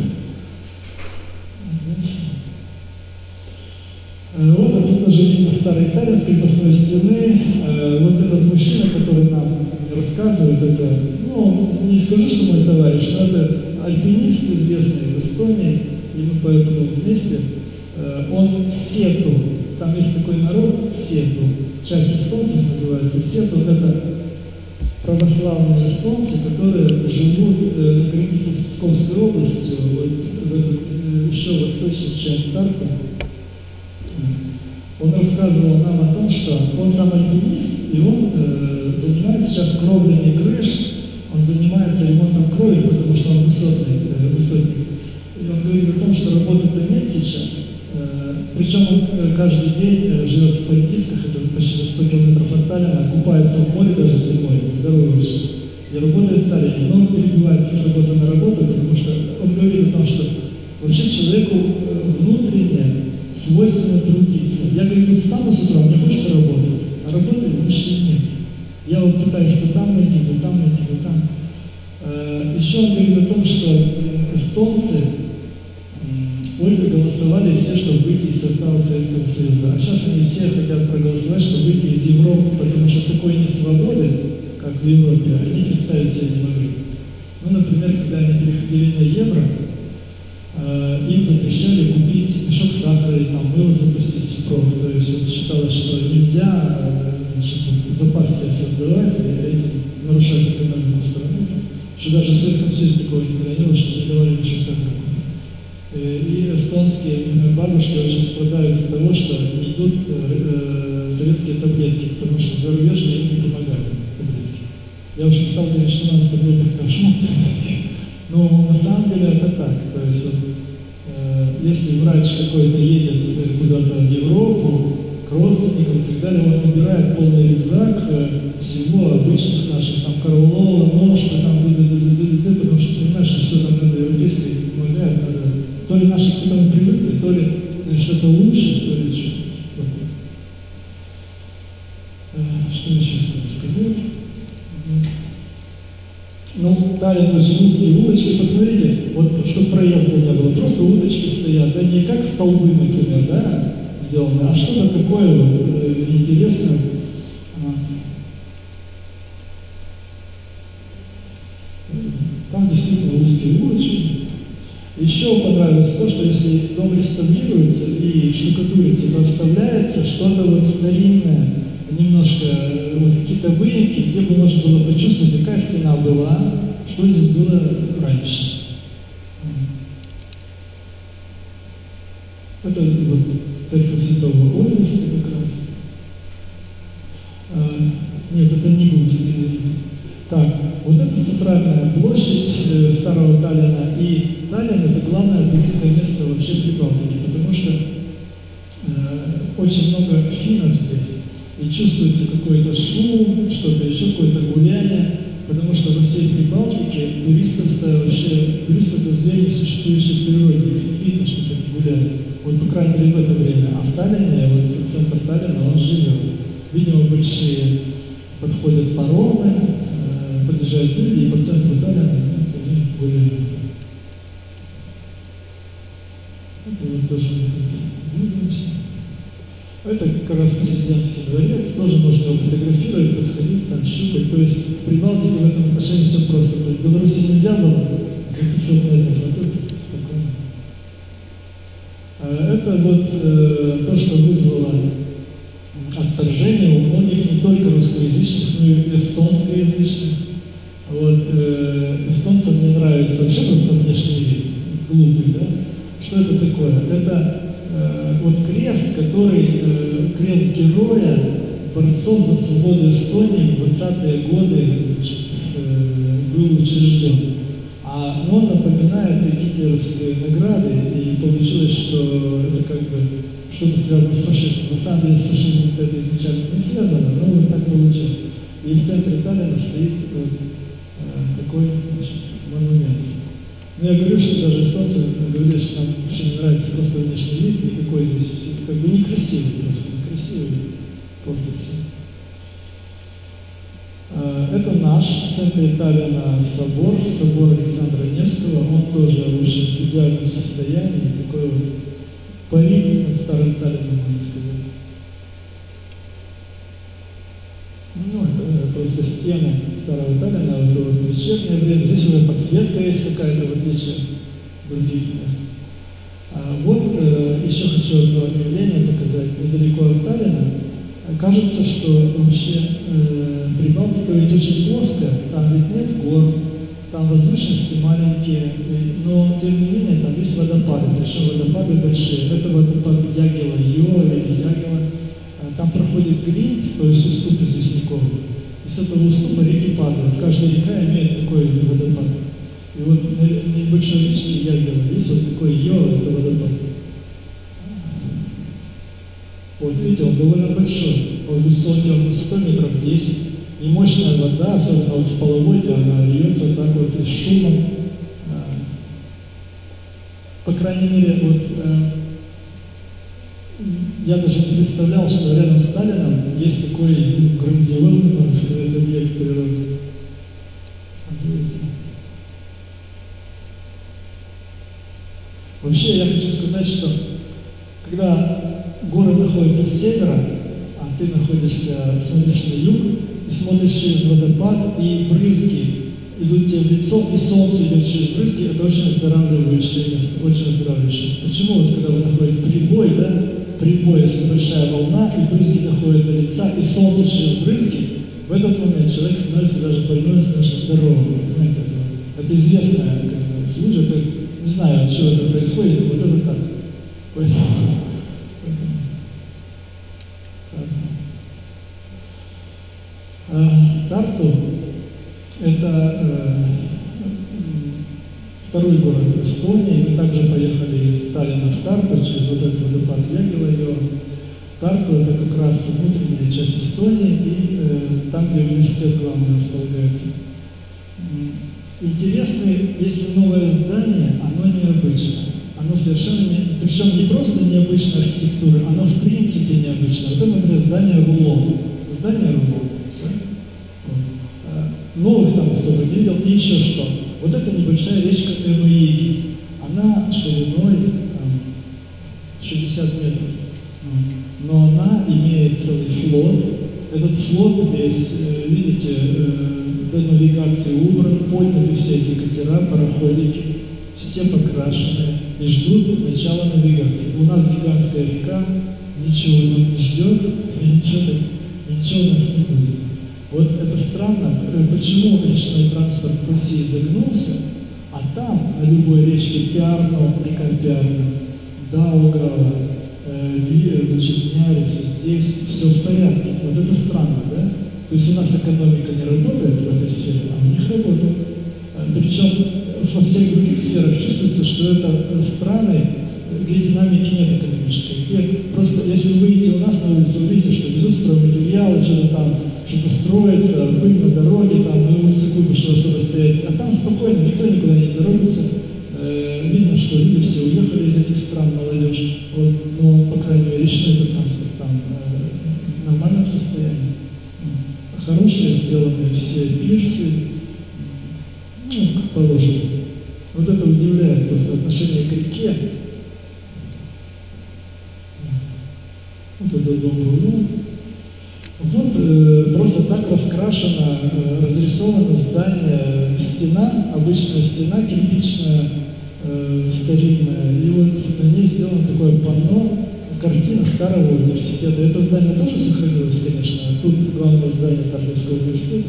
Вот, а тут тоже видно старый Таллин с крепостной стены. Вот этот мужчина, который нам рассказывает, это, ну, не скажу, что мой товарищ, но это альпинист, известный в Эстонии, и мы поэтому вместе. Он сету, там есть такой народ, сету, часть эстонцев называется сету, это православные эстонцы, которые живут на границе с Псковской областью, вот в этот, еще восточнее, чем Тарtu. Он рассказывал нам о том, что он сам альпинист, и он э, занимается сейчас кровлями крыш, он занимается ремонтом кровель, потому что он высотный, э, высотник. И он говорит о том, что работы-то нет сейчас, э, причем он каждый день э, живет в Политисках, это почти за сто километров от Таллина, купается в море даже зимой, здоровый вообще, и работает в Таллине, но он перебивается с работы на работу, потому что он говорит о том, что вообще человеку внутренне свойственно трудиться. Я, говорю, тут стану с утра, мне хочется работать, а работы больше нет. Я вот пытаюсь то там найти, то там найти, то там. Еще он говорит о том, что эстонцы сколько голосовали все, чтобы выйти из состава Советского Союза. А сейчас они все хотят проголосовать, чтобы выйти из Европы, потому что такой несвободы, как в Европе, они представить себе не могли. Ну, например, когда они переходили на евро, э, им запрещали купить мешок сахара или там мыло запустить сифров. То есть вот считалось, что нельзя э, значит, вот, запас себе создавать и этим нарушать экономику страны. Что даже в Советском Союзе такого никогда не было, что не давали мешок сахара купить. И эстонские бабушки очень страдают от того, что идут э, советские таблетки, потому что зарубежные им не помогают таблетки. Я уже стал говорить, что у нас таблеток кошмар советских. Но на самом деле это так. То есть, вот, э, если врач какой-то едет куда-то в Европу, к родственникам и так далее, он набирает полный рюкзак э, всего обычных наших, там, корвалола, ножка, там, ды-ды-ды-ды-ды, потому что понимаешь, что все там надо европейское помогает, надо. То ли наши к этому привыкли, то ли что-то лучше, то ли что. Вот. Что еще хотел сказать? Ну, Таллин очень узкие улочки, посмотрите, вот чтобы проезда не было, просто удочки стоят, да, не как столбы, например, да, сделаны, а что-то такое вот э, интересное. Там действительно узкие улочки. Еще понравилось то, что если дом реставрируется и штукатурится, то оставляется что-то вот старинное, немножко вот какие-то выемки, где бы можно было почувствовать, какая стена была, что здесь было раньше. Это вот церковь Святого Ольгуста как раз. А, нет, это не Гульский, извините. Так, вот это центральная площадь э, Старого Таллина, и Таллин — это главное туристское место вообще Прибалтики, потому что э, очень много финнов здесь, и чувствуется какой-то шум, что-то еще, какое-то гуляние, потому что во всей Прибалтике туристов-то вообще, туристы — это звери, существующие в природе, их видно, что они гуляют, вот по крайней мере в это время, а в Таллине, вот центр Таллина, он живет. Видимо, большие подходят паромы, подъезжают люди, и по центру Таллина они гуляют. Это вот тоже двигаемся. Это как раз президентский дворец, тоже можно его фотографировать, подходить, там щупать. То есть в Прибалтике в этом отношении все просто. В Беларуси нельзя было за пятьсот метров, а тут спокойно. Это вот э, то, что вызвало отторжение у многих, не только русскоязычных, но и эстонскоязычных. Вот, э, эстонцам не нравится вообще просто внешний вид, глупый, да? Что это такое? Это э, вот крест, который, э, крест героя, борцов за свободу Эстонии в двадцатые годы, значит, э, был учрежден. А он напоминает гитлеровские награды, и получилось, что это как бы что-то связано с фашизмом. На самом деле с фашизмом это изначально не связано, но вот так получилось. И в центре Таллина стоит вот, такой, значит, монумент. Но я говорю, что даже эстонцы говорили, что нам вообще не нравится просто внешний вид, никакой здесь, как бы некрасивый просто, некрасивый, портится. Это наш в центре Таллина собор, собор Александра Невского, он тоже в общем, в идеальном состоянии, такой вот парит над старым Таллином, можно сказать. Ну, это просто стены Старого Таллина, вот, вот вечернее время. Здесь уже подсветка есть какая-то, в отличие от других мест. А вот э, еще хочу одно явление показать. Недалеко от Таллина кажется, что вообще э, Прибалтика ведь очень плоская, там ведь нет гор, там возвышенности маленькие, но тем не менее там есть водопады, причем водопады большие. Это водопад Ягела-Йо или Ягела. Там проходит Глинт, то есть уступ известняков. И с этого уступа реки падают. Каждая река имеет такой водопад. И вот на небольшой речке Ягела есть вот такой Йо, это водопад. Вот видите, он довольно большой. Он высокий, он высотой метров десять. И мощная вода, особенно вот в половодье, она льется вот так вот и с шумом. По крайней мере, вот я даже не представлял, что рядом с Таллином есть такой ну, грандиозный, можно сказать, объект природы. Вообще, я хочу сказать, сказать, что когда город находится с севера, а ты находишься, смотришь на юг, и смотришь через водопад, и брызги идут тебе в лицо, и солнце идет через брызги, это очень оздоравливающее место, очень оздоравливающее. Почему вот когда вы находите прибой, да, прибой, если большая волна, и брызги доходят до лица, и солнце через брызги, в этот момент человек становится даже больной, становится здоровым. Понимаете, это, это известная как бы, случай, это, не знаю, от чего это происходит, вот это так. Поэтому, поэтому, Тарту – это э, второй город Эстонии. Мы также поехали из Таллина в Тарту через вот этот водопад Ягелайо. Тарту – это как раз внутренняя часть Эстонии, и э, там, где университет главный располагается. Интересно, если новое здание, оно необычное. Оно совершенно не, причем не просто необычная архитектура, оно в принципе необычное. Вот это, например, здание Рулон. Здание Рулон. Да? Вот. Новых там особо не видел, и еще что. Вот эта небольшая речка Эмуиги, она шириной там, шестьдесят метров. Но она имеет целый флот. Этот флот весь, видите, до навигации убран, подняты все эти катера, пароходики, все покрашены и ждут начала навигации. У нас гигантская река, ничего нам не ждет, и ничего, ничего у нас не будет. Вот это странно, почему речной транспорт в России загнулся, а там, на любой речке Пярно, река Пярно, Даугава, э, значит, Нярис, здесь все в порядке. Вот это странно, да? То есть у нас экономика не работает в этой сфере, а у них работает. Причем во всех других сферах чувствуется, что это страны, где динамики нет экономической. Где просто, если вы выйдете у нас на улицу, вы видите, что везут стройматериалы, что-то там, что-то строится, пыль на дороге, там на улице Куйбышева особо стоять. А там спокойно, никто никуда не торопится. Э, видно, что люди все уехали из этих стран, молодежь. Вот, но, по крайней мере, речной транспорт там э, в нормальном состоянии. Хорошие сделаны все пирсы, ну, как положено. Вот это удивляет просто отношение к реке. Вот это дом Рулон. Вот э, просто так раскрашено, э, разрисовано здание, стена, обычная стена, кирпичная, э, старинная. И вот на ней сделано такое панно, картина старого университета. Это здание тоже сохранилось, конечно. Тут главное здание Тартовского университета.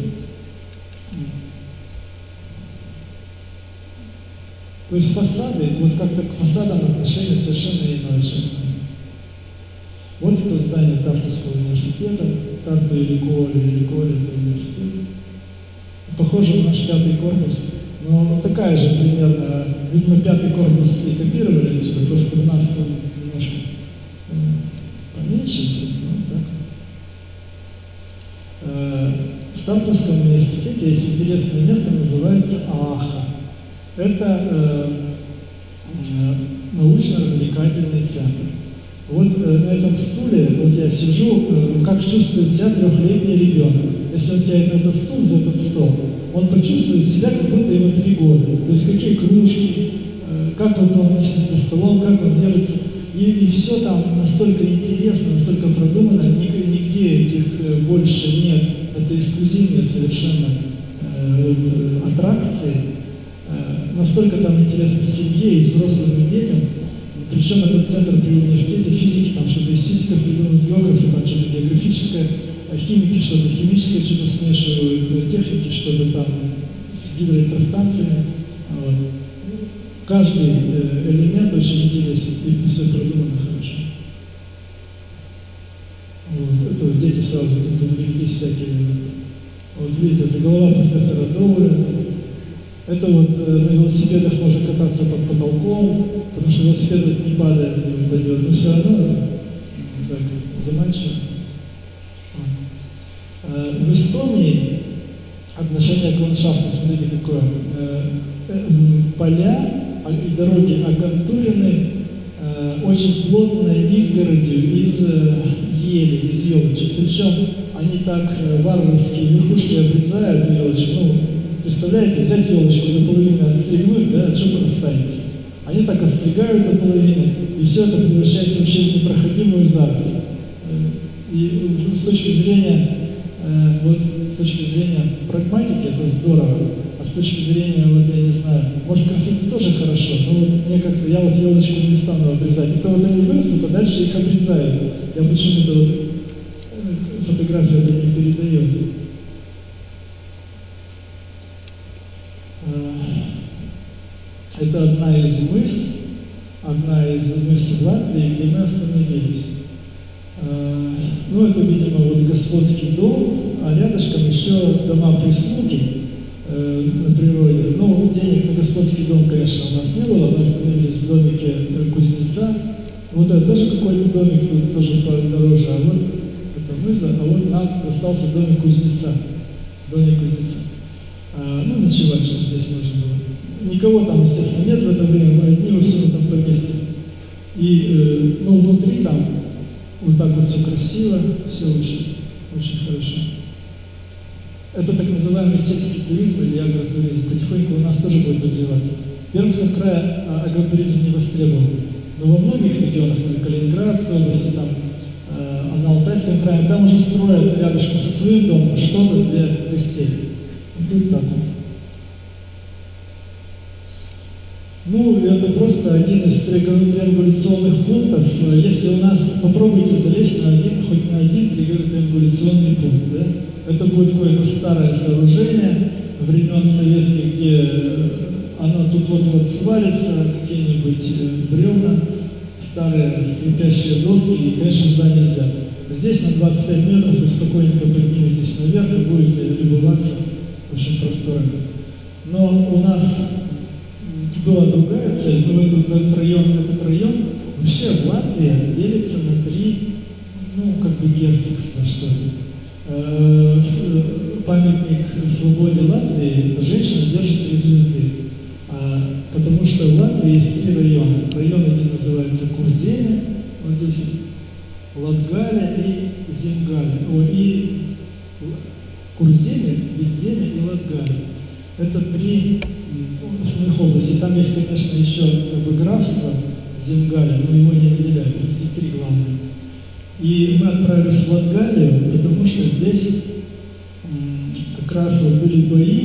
То есть фасады, вот как-то к фасадам отношение совершенно иначе. Вот это здание Тартовского университета, Тарту Великого Великого университета. Похоже на наш пятый корпус, но такая же примерно, видимо, пятый корпус и копировали отсюда, просто у нас немножко поменьше все, ну, так. В Тартовском университете есть интересное место, называется Ааха. Это э, э, научно-развлекательный театр. Вот э, на этом стуле, вот я сижу, э, как чувствует себя трехлетний ребенок. Если он сядет на этот стул, за этот стол, он почувствует себя, как будто ему три года. То есть какие кружки, э, как вот он сидит за столом, как он держится. И, и все там настолько интересно, настолько продумано, нигде, нигде этих э, больше нет. Это эксклюзивные совершенно э, вот, аттракции. Настолько там интересно семье и взрослым и детям. Причем этот центр при университете физики, там что-то из физиков придумывают, географы, там что-то географическое, химики что-то химическое, что-то смешивают, техники, что-то там с гидроэлектростанциями. Вот. Каждый элемент очень интересен, и все продумано хорошо. Вот. Это вот дети сразу тут увлеклись всякие. Вот видите, это голова профессора Доуэля. Это вот э, на велосипедах можно кататься под потолком, потому что велосипед не падает, не упадет, но все равно так заманчиво. Э, в Эстонии отношение к ландшафту, смотрите какое. Э, э, поля и дороги оконтурены э, очень плотной изгородью из э, ели, из елочек. Причем они так э, варварские верхушки обрезают елочки. Ну, представляете, взять елочку до половины отстригнуть, да, что останется? Они так отстригают до половины, и все это превращается вообще в непроходимую заросль. И с точки зрения, вот, с точки зрения прагматики это здорово, а с точки зрения, вот я не знаю, может красоты тоже хорошо, но вот мне как-то, я вот елочку не стану обрезать. Это вот они вырастут, а дальше их обрезают. Я почему-то вот фотографию это не передает. Это одна из мыс, одна из мыс в Латвии, где мы остановились. Ну, это, видимо, вот господский дом, а рядышком еще дома прислуги э, на природе. Ну, денег на господский дом, конечно, у нас не было, мы остановились в домике кузнеца. Вот это тоже какой-то домик, тут тоже подороже, а вот это мыза, а вот нам достался домик кузнеца. Домик кузнеца. А, ну, ночевать, чтобы здесь можно было. Никого там, естественно, нет в это время, мы одни во всем этом поместье. И, э, ну, внутри там вот так вот все красиво, все очень, очень хорошо. Это так называемый сельский туризм или агротуризм. Потихоньку у нас тоже будет развиваться. В Пермском крае агротуризм не востребован. Но во многих регионах, в Калининградской области, там, э, а на Алтайском крае, там уже строят рядышком со своим домом что-то для гостей. Тут так. Ну, это просто один из триангуляционных пунктов. Если у нас, попробуйте залезть на один, хоть на один триангуляционный пункт, да? Это будет какое-то старое сооружение времен советских, где оно тут вот-вот свалится, какие-нибудь бревна, старые скрипящие доски, и, конечно, туда нельзя. Здесь на двадцать пять метров вы спокойненько подниметесь наверх и будете любоваться очень просторно. Но у нас была другая цель, мы в этот, этот район, этот район, вообще Латвия делится на три, ну, как бы герцогства, что ли. Э, памятник свободе Латвии женщина держит три звезды, а, потому что в Латвии есть три района. Район один называется Курземе, вот здесь Латгалия и Земгалия. О, и Курземе, Видземе и Латгалия. Это три основных областей. Там есть, конечно, еще как бы графство Земгалия, но его не выделяют. Эти три главные. И мы отправились в Латгалию, потому что здесь как раз вот были бои,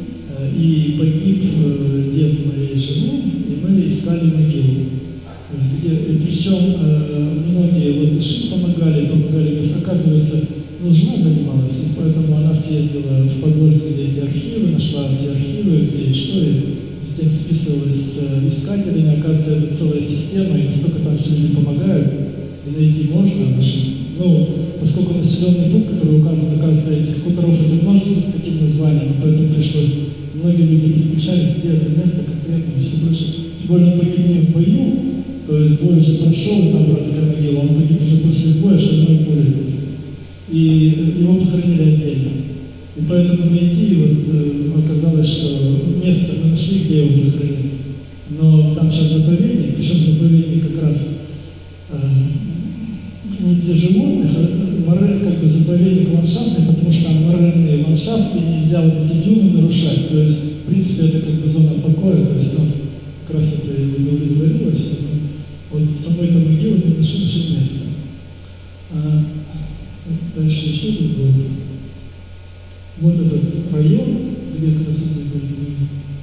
и погиб дед моей жены, и мы искали могилу. То есть, где, причем многие латыши помогали, помогали, оказывается, ну, жена занималась, и поэтому она съездила в Подольск, где эти архивы, нашла все архивы, где и что, и затем списывалась с искателями, оказывается, это целая система, и настолько там все люди помогают, и найти можно. Ну, поскольку населенный пункт, который указан, оказывается, этих хуторов, это множество с таким названием, поэтому пришлось, многие люди подключались, где это место конкретно, и все прочее. Тем более он погиб не в бою, то есть бой уже прошел, и там братская могила, он погиб уже после боя, шальной пулей. И его похоронили отдельно. И поэтому найти, вот, оказалось, что место мы нашли, где его похоронили. Но там сейчас заповедник, причем заповедник как раз э, не для животных, а море, как бы заповедник ландшафтный, потому что там моренные ландшафты, нельзя вот эти дюны нарушать. То есть, в принципе, это как бы зона покоя, то есть нас как раз это и удовлетворило все. Вот самой этой могилы мы нашли очень место. А, дальше еще тут был. Вот этот район, где как раз это были.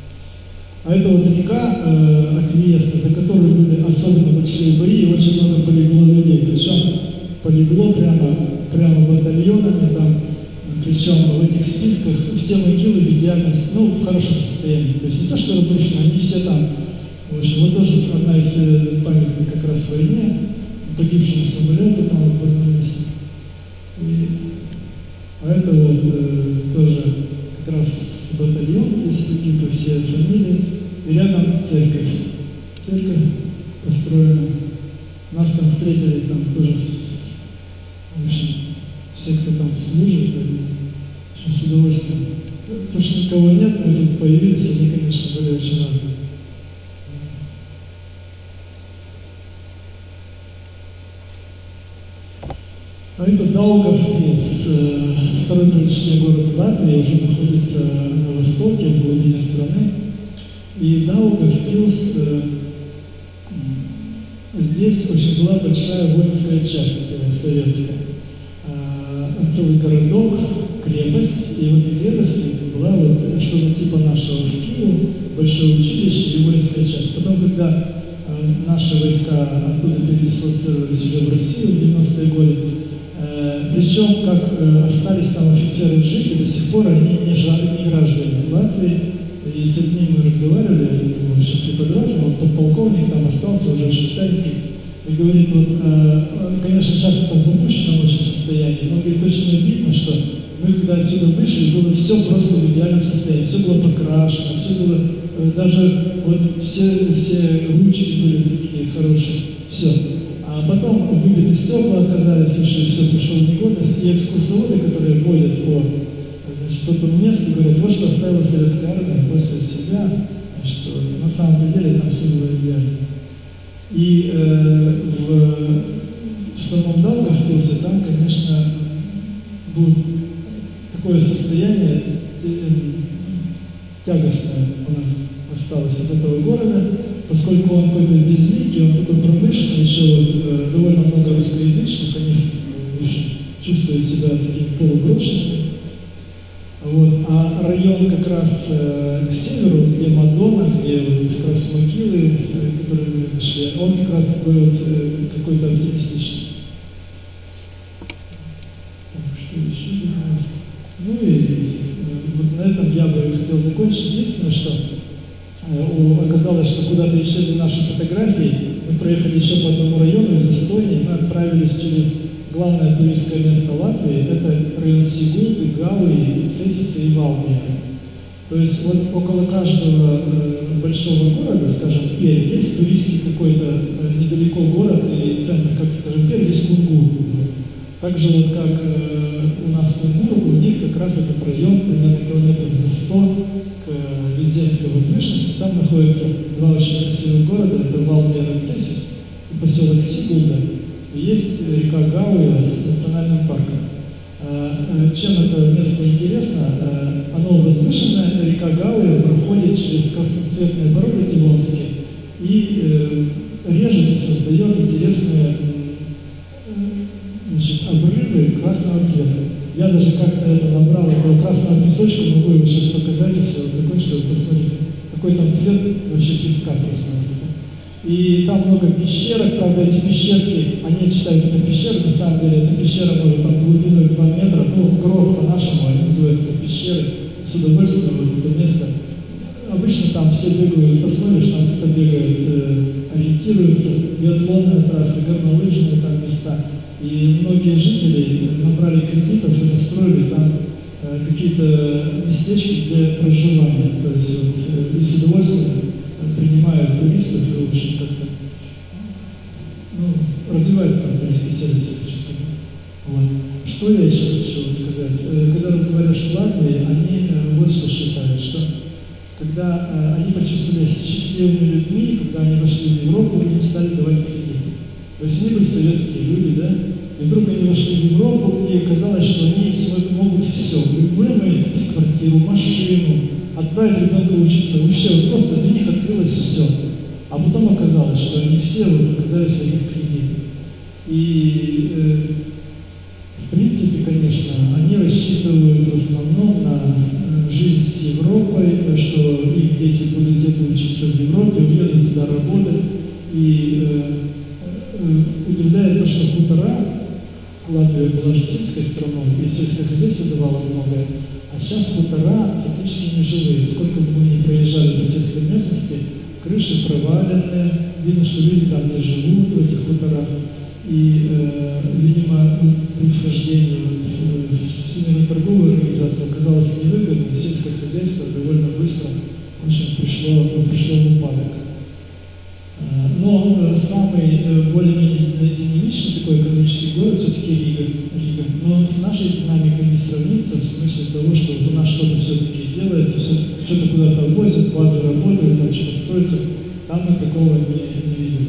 А это вот река э, Аквиеста, за которой были особенно большие бои, и очень много полегло людей. Причем полегло прямо, прямо батальонами там, причем в этих списках все могилы в идеальном, ну, в хорошем состоянии. То есть не то, что разрушены, они все там. В общем, вот тоже одна из памятников как раз войне, погибшему самолету там в одном месте. И, а это вот э, тоже как раз батальон, здесь погибли все фамилии, и рядом церковь. Церковь построена. Нас там встретили там тоже с, в общем, все, кто там служит, в общем, с удовольствием. Потому что никого нет, мы тут появились, они, конечно, были очень рады. А это Даугавпилс, второй по величине город Латвии, уже находится на востоке, в глубине страны. И Даугавпилс здесь очень была большая воинская часть советская. Целый городок, крепость, и в этой крепости была вот что-то типа нашего в Киеве, большое училище и воинская часть. Потом, когда наши войска оттуда передислоцировались уже в Россию в девяностые годы, причем, как остались там офицеры жить, и до сих пор они не, не граждане Латвии. И с одним мы разговаривали, он еще преподаватель, он подполковник там остался уже в шестанике, и говорит, вот, конечно, сейчас это в запущенном очень состоянии, но говорит, очень видно, что мы когда отсюда вышли, было все просто в идеальном состоянии, все было покрашено, все было, даже вот все, все ручки были такие хорошие, все. А потом выбиты стекла оказались, уже все пришло в негодность, и экскурсоводы, которые ходят по что-то месту, говорят, вот что оставила советская армия после себя, что на самом деле там все было идеально. И э, в, в самом Даугавпилсе там, конечно, будет такое состояние тягостное у нас осталось от этого города, поскольку он какой-то безликий, он такой промышленный, еще вот, э, довольно много русскоязычных, они э, чувствуют себя такими полуброшенными. Вот. А район как раз э, к северу, где Мадонна, где вот как раз могилы, э, которые мы нашли, он как раз такой вот э, какой-то оптимистичный. Так, что еще у нас? Ну и э, вот на этом я бы хотел закончить. Единственное, что э, оказалось, что куда-то исчезли наши фотографии. Мы проехали еще по одному району из Эстонии, мы отправились через главное туристское место Латвии, это район Сигулды, Гауи, Цесиса и Валмиера. То есть вот около каждого э, большого города, скажем, Пермь, есть туристский какой-то э, недалеко город и центр, как, скажем, Пермь, есть Кунгур. Так же вот как э, у нас Кунгур, у них как раз этот район, примерно километров за сто к э, Визденской возвышенности, там находятся два очень красивых города, это Валмиера и Цесис, и поселок Сигулда. И есть река Гауя с национальным парком. Чем это место интересно? Оно возвышенное, река Гауя проходит через красноцветные породы Тивонские и режет и создает интересные, значит, обрывы красного цвета. Я даже как-то это набрал, этого красного песочка, могу его сейчас показать, если вот закончится, вы посмотрите. Какой там цвет вообще песка просто. И там много пещерок, правда, эти пещерки, они считают это пещеры, на самом деле эта пещера может там глубиной два метра, ну, грот по-нашему, они называют это пещеры, с удовольствием вот это место. Обычно там все бегают, посмотришь, там кто-то бегает, э, ориентируется, биатлонная трасса, горнолыжные там места. И многие жители набрали кредитов и построили там э, какие-то местечки для проживания, то есть вот, э, и с удовольствием принимают туристов и, в общем, как-то ну, развивается там туристский сервис, я хочу сказать. Вот. Что я еще хочу сказать? Когда разговариваешь в Латвии, они вот что считают, что когда они почувствовали себя счастливыми людьми, когда они вошли в Европу, им стали давать кредиты. То есть они были советские люди, да? И вдруг они вошли в Европу, и оказалось, что они могут все. Любую квартиру, машину, отправить ребенка учиться. Вообще, вот просто для них открылось все. А потом оказалось, что они все вот оказались в этих кредитах. И, э, в принципе, конечно, они рассчитывают в основном на э, жизнь с Европой, что их дети будут где-то учиться в Европе, уедут туда работать. И э, э, удивляет то, что хутора, Латвия была же сельской страной, и сельское хозяйство давало многое. А сейчас хутора практически не живые. Сколько бы мы ни проезжали по сельской местности, крыши проваленные, видно, что люди там не живут в этих хуторах. И, э, видимо, при вхождении вот, в Всемирную торговую организацию оказалось невыгодно, и сельское хозяйство довольно быстро очень пришло, пришло в упадок. Но самый более-менее динамичный такой экономический город все-таки Рига, Рига. Но с нашей динамикой не сравнится в смысле того, что вот у нас что-то все-таки делается, все-таки что-то куда-то возят, базы работают, там что-то строится. Там мы такого не, не видели.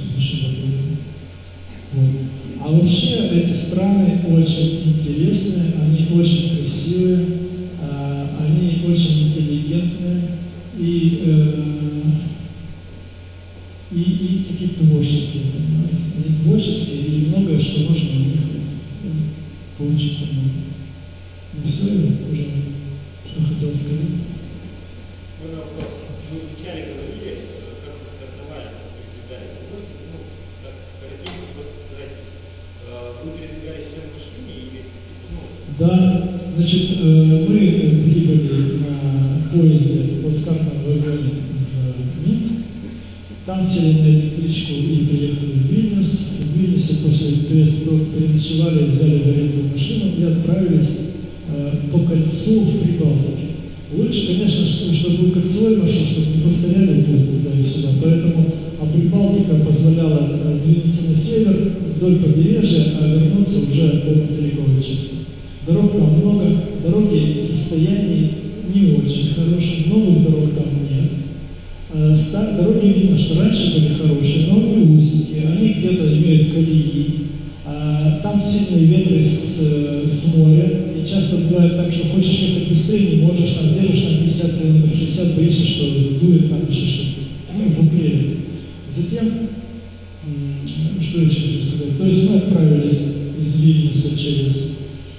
Вот. А вообще эти страны очень интересные, они очень красивые, они очень интеллигентные. И, И, и такие творческие, понимаете? Они творческие, и многое, что можно у них поучиться можно. Ну все, я уже что хотел сказать. Можно вопрос. Вы вначале говорили, как вы стартовали, как вы передвигались. Ну, так, коротенько просто сказать, вы передвигались все в машине или, ну... Да, значит, мы прибыли на поезде, плацкартном вагоне в Минск. Там сели на электричку и приехали в Вильнюс. В Вильнюсе после переезда переночевали, взяли в аренду машину и отправились э, по кольцу в Прибалтике. Лучше, конечно, чтобы был кольцевой маршрут, чтобы не повторяли путь туда и сюда. Поэтому а Прибалтика позволяла э, двинуться на север вдоль побережья, а вернуться уже по материковой части. Дорог там много, дороги в состоянии не очень хорошие, новых дорог там нет. Дороги видно, что раньше были хорошие, но не узкие, они где-то имеют колеи. Там сильные ветры с, с моря, и часто бывает так, что хочешь ехать быстрее, не можешь, там держишь там пятьдесят километров, шестьдесят, боишься, что сдует там еще что-то. Ну, в апреле. Затем, что еще хочу сказать, то есть мы отправились из Вильнюса через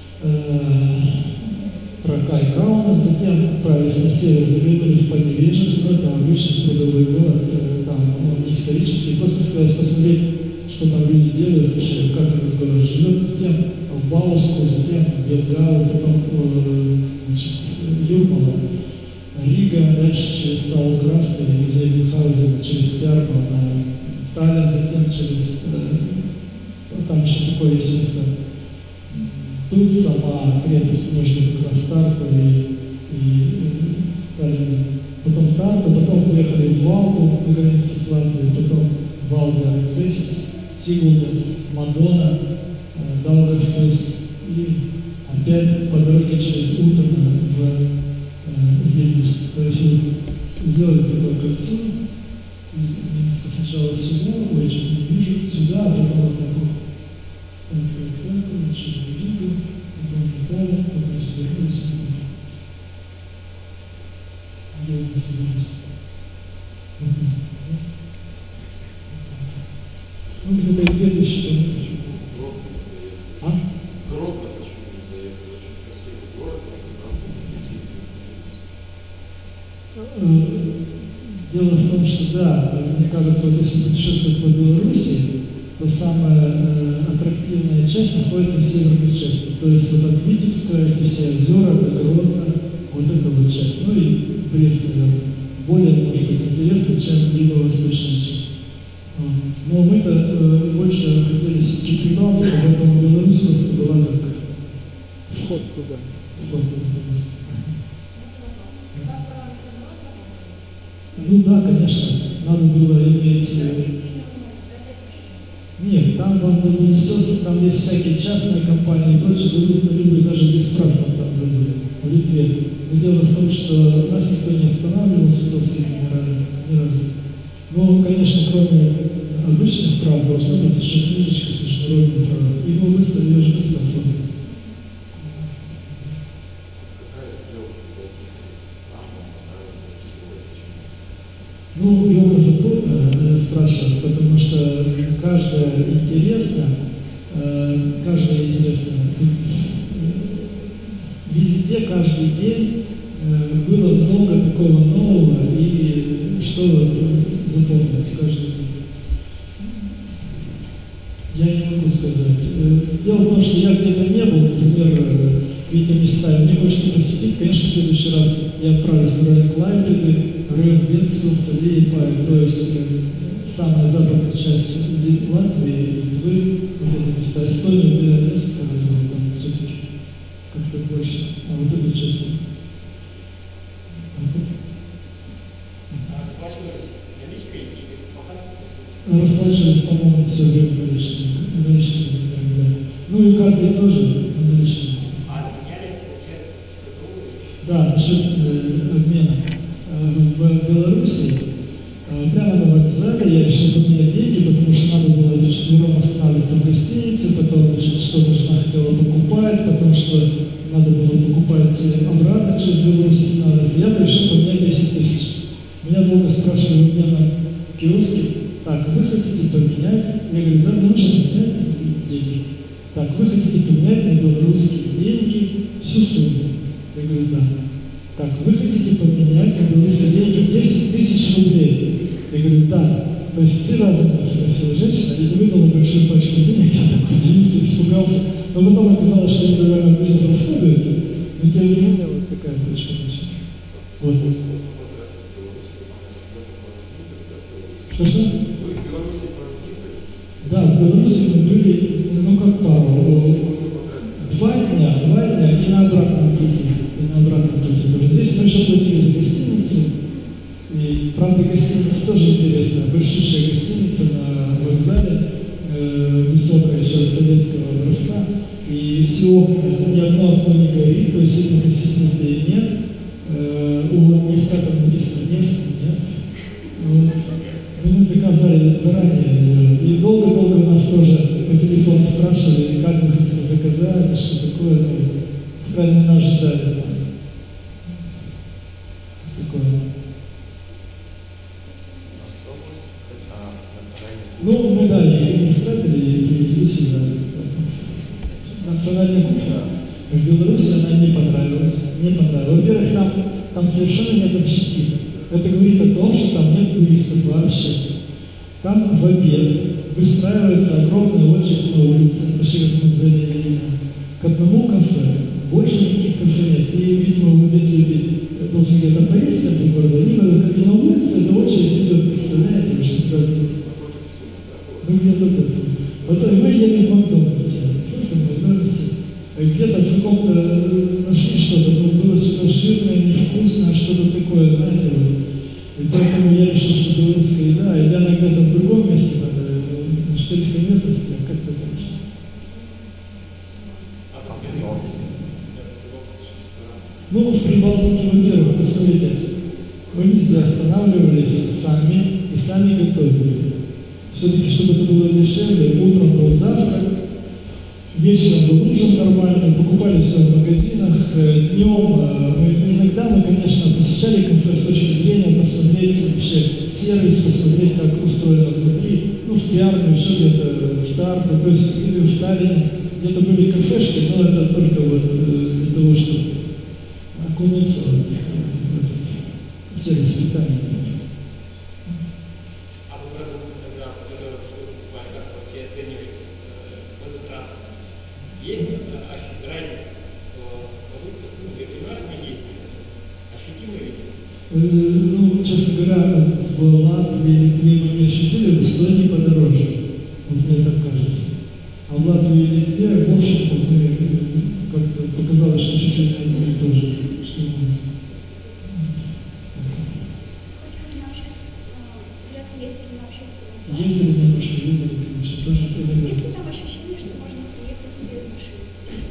Тракай, Каунас, затем отправились на север, заглянули в Поднебежье, но это обычный трудовой город, там он не исторический, просто хотелось посмотреть, что там люди делают, вообще, как этот город живет, затем в Бауску, затем в Белгаву, потом значит, Юрмала, Рига, дальше через Саукрасты, музей Мюнхгаузена, через Пярну, в Таллин, затем через, там еще такое есть место, тут сама крепость между как раз Тарту и, и Таллином. Потом Тарту, потом заехали в Валку на границе с Латвией, потом Валга, Цесис, Сигулда, Мадона, Даугавпилс и опять по дороге через Утона в Вильнюс. То есть мы сделали такое кольцо из Минска сначала сюда, очень не вижу, сюда, а потом вот такой. Так, так, так, через Ригу, потом Италия, потом свернулись. Где у нас есть? Ну, где-то две тысячи километров. А? Гродно почему не заехали? Очень красивый город, Дело в том, что да, мне кажется, вот если путешествовать по Беларуси, то самая э, аттрактивная часть находится в северной части. То есть вот от Витебска, эти все озера, до Гродно, вот эта вот часть. Ну и Брест, наверное, более, может быть, интересно, чем юго-восточная часть. Но мы-то э, больше хотели все-таки Прибалтику, поэтому Беларусь просто была как вход туда. Вход туда. Ну да, конечно, надо было иметь... Нет, там вам дадут все, там есть всякие частные компании и прочее, дадут на любые, даже без прав там дадут, в Литве. Но дело в том, что нас никто не останавливал, Святовский генеральный, ни разу. Но, конечно, кроме обычных прав, должна быть еще книжечка с международными правами. И мы быстро, ее же быстро оформили. какая стрелка балтийских стран вам понравилась больше всего и почему? Ну, его уже трудно спрашивать, потому что каждая интересна, каждая интересна. Везде, каждый день было много такого нового, и что вот запомнить каждый день. Я не могу сказать. Дело в том, что я где-то не был, например, какие-то места, и мне хочется посетить, конечно, в следующий раз я отправлюсь в район Клайпеды, в район Вентспилса, Лиепая, то есть самая западная часть Латвии, Литвы, вот эти места. Эстонию я несколько раз был, там все-таки как-то больше, а вот эту часть. Расплачивались наличкой или по карте? Расплачивались, по-моему, все время наличными, наличными деньгами, да. Ну и картой тоже наличными. А, меняли, получается, что-то. Да, насчет э, обмена. Э, в Беларуси э, прямо на вокзале я решил поменять деньги, потому что надо было четвером останавливаться в гостинице, потом значит, что-то жена хотела покупать, потому что надо было покупать обратно через Беларусь останавливаться. Я решил поменять десять тысяч. Меня долго спрашивали в обменном киоске, так, вы хотите поменять? Я говорю, да, нужно поменять деньги. Так, вы хотите поменять на белорусские деньги всю сумму? Я говорю, да. Так, вы хотите поменять на белорусские деньги десять тысяч рублей? Я говорю, да. То есть три раза меня спросила женщина и выдала большую пачку денег, я так удивился, испугался. Но потом оказалось, что они довольно быстро расходуются. Но тем не менее, вот такая точка зрения. Вот. Что-что? Вы в Беларуси проводили? Да, в Беларуси мы были, ну как пару, два дня, два дня и на обратном пути. И на обратном пути тоже. Здесь мы еще платили за гостиницу. И, правда, гостиница тоже интересная. Большущая гостиница на вокзале, э, высокая еще советского образца. И все окна, ни одно окно не горит, то есть посетителей нет. Э, у администратора написано места нет. Вот. Мы заказали заранее. И долго-долго у нас тоже по телефону спрашивали, как вы хотите заказать, что такое. Ну, по крайней мере, нас ждали. Такое. Ну, мы, да, их не стратили и привезли сюда. Национальная кухня в Беларуси она не понравилась. Не понравилась. Во-первых, там, там совершенно нет общепита. Это говорит о том, что там нет туристов вообще. Там в обед выстраивается огромная очередь на улице, почти как в музее Ленина, к одному кафе. Больше никаких кафе нет. И, видимо, в обед люди должны где-то поесть в центре города. И на улице эта очередь идет, представляете, вы что туда ну где-то это. Вот мы ели в Макдональдсе, просто в Макдональдсе. Где-то в каком-то нашли что-то, но было что-то жирное, невкусное, что-то такое, знаете, вот. И поэтому я решил, что белорусская еда, и я иногда в другом месте надо, в сельской местности, а как-то конечно. Ну, в Прибалтике, во-первых, посмотрите, мы везде останавливались сами и сами готовили. Все-таки, чтобы это было дешевле, утром был завтрак, вечером был ужин нормальный, покупали все в магазинах, днем мы, иногда мы, конечно, посещали кафе с точки зрения посмотреть вообще сервис, посмотреть, как устроено внутри, ну, в Пиарне, еще где-то в Тарту, то есть или в Таллине, где-то были кафешки, но это только вот для того, чтобы окунуться вот, в сервис питания. Есть разница в продуктах, ну, для наших действий, ощутимые виды? Ну, честно говоря, в Латвии, Литве мы не ощутили, в Эстонии подороже. Вот мне так кажется. А в Латвии и Литве, в общем, мы как-то показалось, что чуть ли не одно и то же, что у нас. Ездили немножко, ездили, конечно, тоже. Есть ли там ощущение, что можно приехать без машины?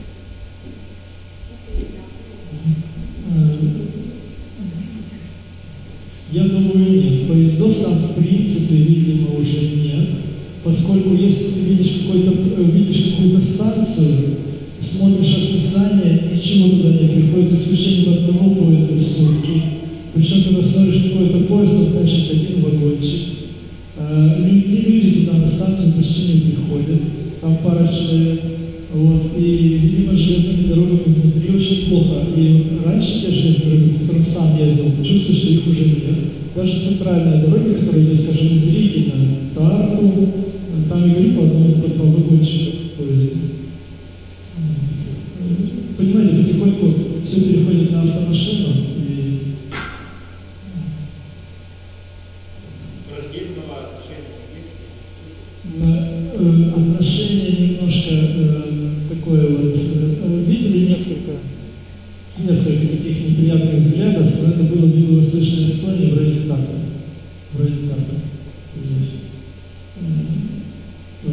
Я думаю, нет. Поездов там в принципе, видимо, уже нет. Поскольку если ты видишь, какой-то, видишь какую-то станцию, смотришь расписание, ничего туда не приходит, за исключением одного поезда в сутки. Причем, когда смотришь какой-то поезд, он, значит, один вагончик. Люди, люди туда на станцию почти не приходят, там пара человек, вот, и, видимо, железными дорогами внутри очень плохо. И раньше те железные дороги, по которым сам ездил, чувствую, что их уже нет. Даже центральная дорога, которая идет, скажем, из Риги на Тарту, там я говорю по одному, по два вагончика в поезде. Понимаете, потихоньку все переходит на автомашину, и отношение немножко э, такое вот, э, видели несколько, несколько таких неприятных взглядов, но это было в Юго-Восточной Эстонии, в районе Тарта, в районе Тарта, здесь. Э,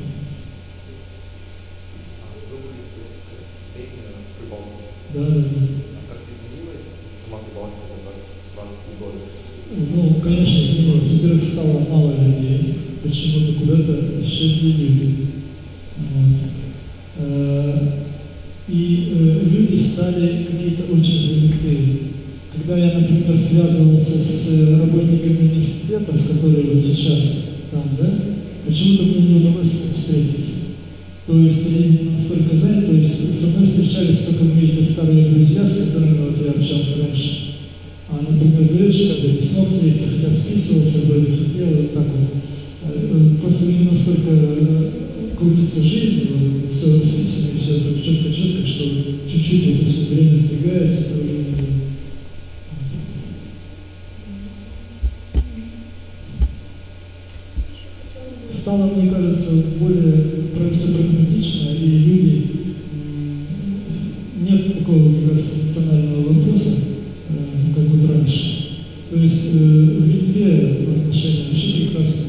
да, да, да. А как изменилась сама Прибалтика за двадцать года? Ну, конечно, изменилось. Во-первых, стало мало людей, почему-то куда-то исчезли люди. Вот. И э, люди стали какие-то очень занятые. Когда я, например, связывался с работниками университетов, которые вот сейчас там, да, почему-то мне не удалось с ним встретиться. То есть я настолько занят, то есть со мной встречались только мои эти старые друзья, с которыми вот я общался раньше. А, например, Заречка, да не смог встретиться, хотя списывался, вроде хотел, и так вот. Просто у него настолько крутится жизнь, вот, все расписано, все так четко-четко, что чуть-чуть это все время сдвигается, то уже не... Стало, мне кажется, более все прагматично, и люди, нет такого, мне кажется, национального вопроса, как вот раньше. То есть э, в Литве отношения вообще прекрасные.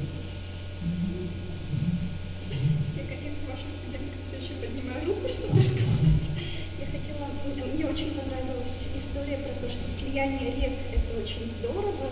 Я, как ваша студентка, все еще поднимаю руку, чтобы сказать. Я хотела, мне очень понравилась история про то, что слияние рек – это очень здорово.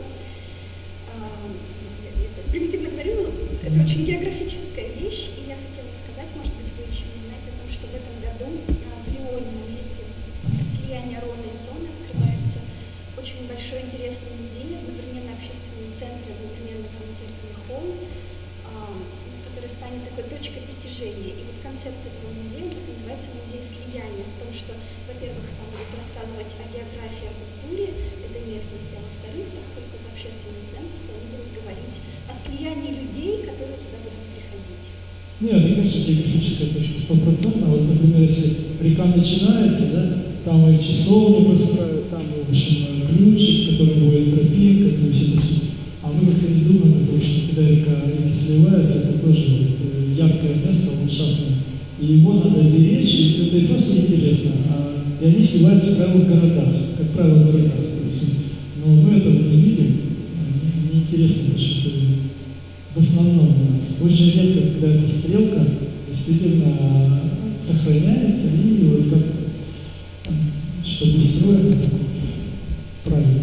Примитивно говорю, это очень географическая вещь, и я хотела сказать, может быть, вы еще не знаете о том, что в этом году в Лионе на месте слияния Рона и Соны открывается очень большой интересный музей, одновременно общественный центр, одновременно концертный холл, который станет такой точкой притяжения. И вот концепция этого музея называется «Музей слияния», в том, что, во-первых, там будут рассказывать о географии, о культуре этой местности, а во-вторых, поскольку это общественный центр, то они будут говорить о слиянии людей, которые туда будут приходить. Нет, это, конечно, географическая точка, стопроцентно. Вот, например, если река начинается, да, там и часовню построят, там, в общем, ключик, который будет тропинка, то есть это все. А мы как-то не думаем, потому что когда река реки сливается, это тоже вот, яркое место, ландшафтное. И его надо беречь, и это и просто интересно. А, и они сливаются, как правило, в городах, как правило, в городах. То есть, но мы этого не видим, неинтересно, потому что в основном у нас очень редко, когда эта стрелка действительно сохраняется и вот как чтобы устроено правильно.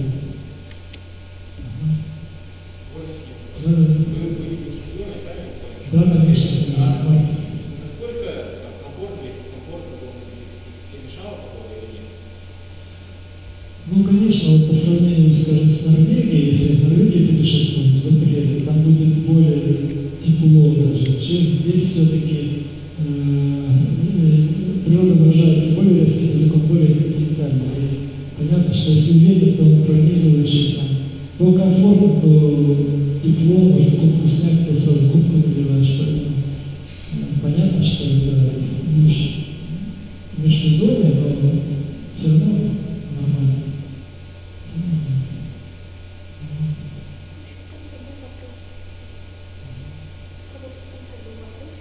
Да, да, конечно. Насколько комфортно или дискомфортно было, тебе мешало погода или нет? Ну, конечно, вот по сравнению, скажем, с Норвегией, если в Норвегии путешествовать в апреле, там будет более тепло даже, чем здесь все-таки э, природа выражается более резким языком, более континентально. И понятно, что если ветер, то он пронизывающий там, то комфортно, то тепло, можно куртку снять, то сразу куртку надеваешь, поэтому понятно, что это в межсезонье, но все равно нормально. В конце был вопрос. У кого в конце был вопрос?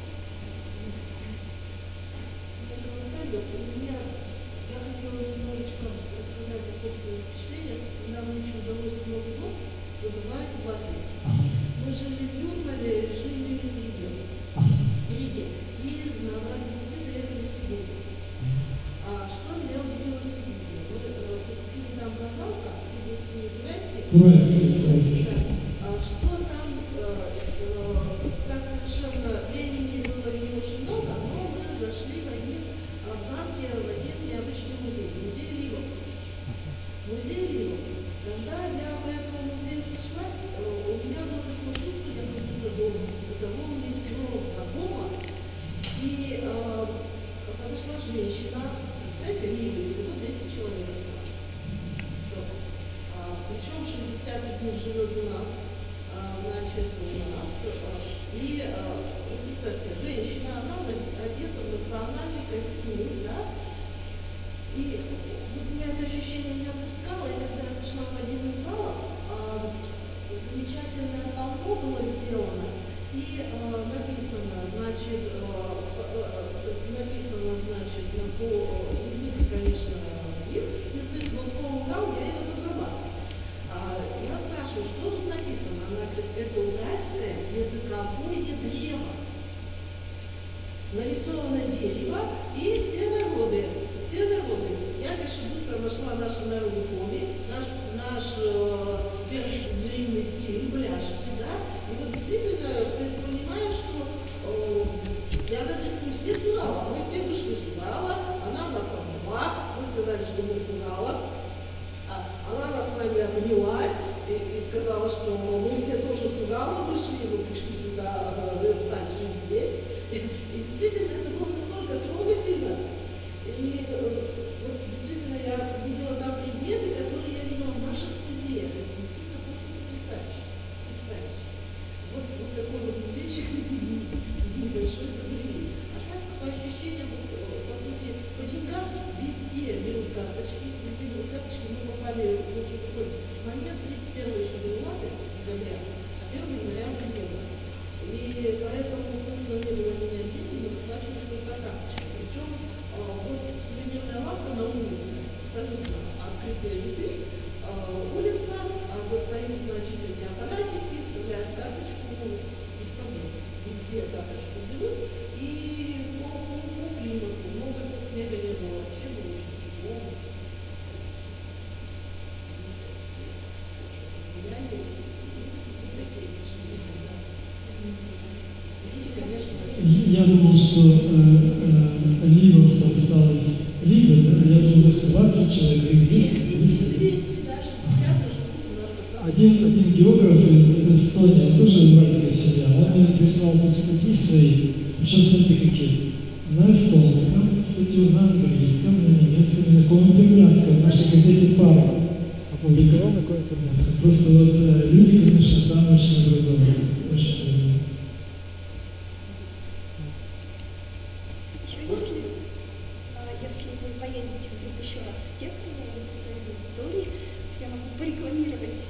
У меня, я хотела немножечко рассказать о собственных впечатлениях. Нам еще удалось Новый год побывать в Латвии. Мы жили в Юрмале, жили в Риге. В Риге. И на обратном пути заехали в Сибирь. А что меня удивило в Сибири? Мы посетили там Казалка, сибирские гимнастики. А что там, так совершенно времени было не очень много, но мы зашли в один в замке, в один необычный музей, музей Рио. Музей Рио. Когда я в этом музее пришлась, у меня было такое чувство, я как будто дома, до того мне все знакомо. И э, подошла женщина, представляете, Рио, всего двести человек осталось. А, причем шестьдесят из них живет у нас, а, значит, у нас. А, и, а, представьте, женщина, она одета в национальный костюм, да? И вот меня это ощущение не отпускало, и когда я зашла в один из залов, а, замечательное панно было сделано, и а, написано, значит, а, написано, значит, по языку, конечно, их язык, но слово «урал» я его забрала. А, я спрашиваю, что тут написано? Она говорит, это уральская языковая сообщения, вот, по сути, по деньгам везде берут карточки, везде берут карточки, мы попали в очень такой момент, тридцать первого еще было декабря, а первого января уже не было. И поэтому смысла не было менять деньги, мы расплачивались только карточкой. Причем вот сувенирная лавка на улице, абсолютно открытые ряды, улица, достают, значит, эти аппаратики, вставляют карточку, без проблем. Везде карточку берут, и по, по, по климату много снега не было, вообще было очень тепло. Гуляли, и такие пришли, да. Конечно, Я думал, что э, э, ливов там осталось ливы, да? Я думал, их двадцать человек, их двести, двести. Один, один географ из Эстонии, он тоже уральская семья, он мне прислал тут статьи свои, причем смотрите какие, на эстонском, статью на английском, на немецком и на коминтернатском, в нашей газете «Пара» опубликовал на коминтернатском. Просто вот э, люди, конечно, там очень образованные, очень образованные. Еще если, если вы поедете вдруг еще раз в Текново или куда-то из аудитории, я могу порекламировать.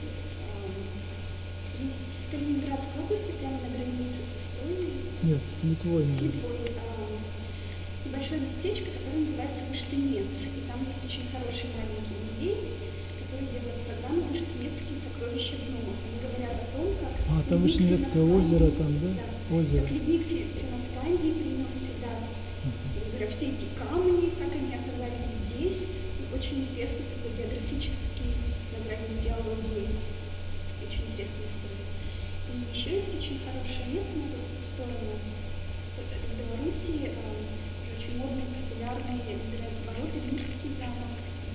Есть в Калининградской области, прямо на границе с Эстонией. Нет, с Литвой. С Литвой. Небольшое местечко, которое называется Выштынец. И там есть очень хороший маленький музей, который делает программу «Выштынецкие сокровища гномов». Они говорят о том, как... А, там Выштынецкое озеро, там, да? Да. Озеро. Как ледник Финоскандии принес сюда, собственно говоря, все эти камни, как они оказались здесь. И очень интересный такой географический, на грани с биологией. Очень интересная история. И еще есть очень хорошее место на другую сторону. В Белоруссии уже очень модный, популярный ворота Мирский замок.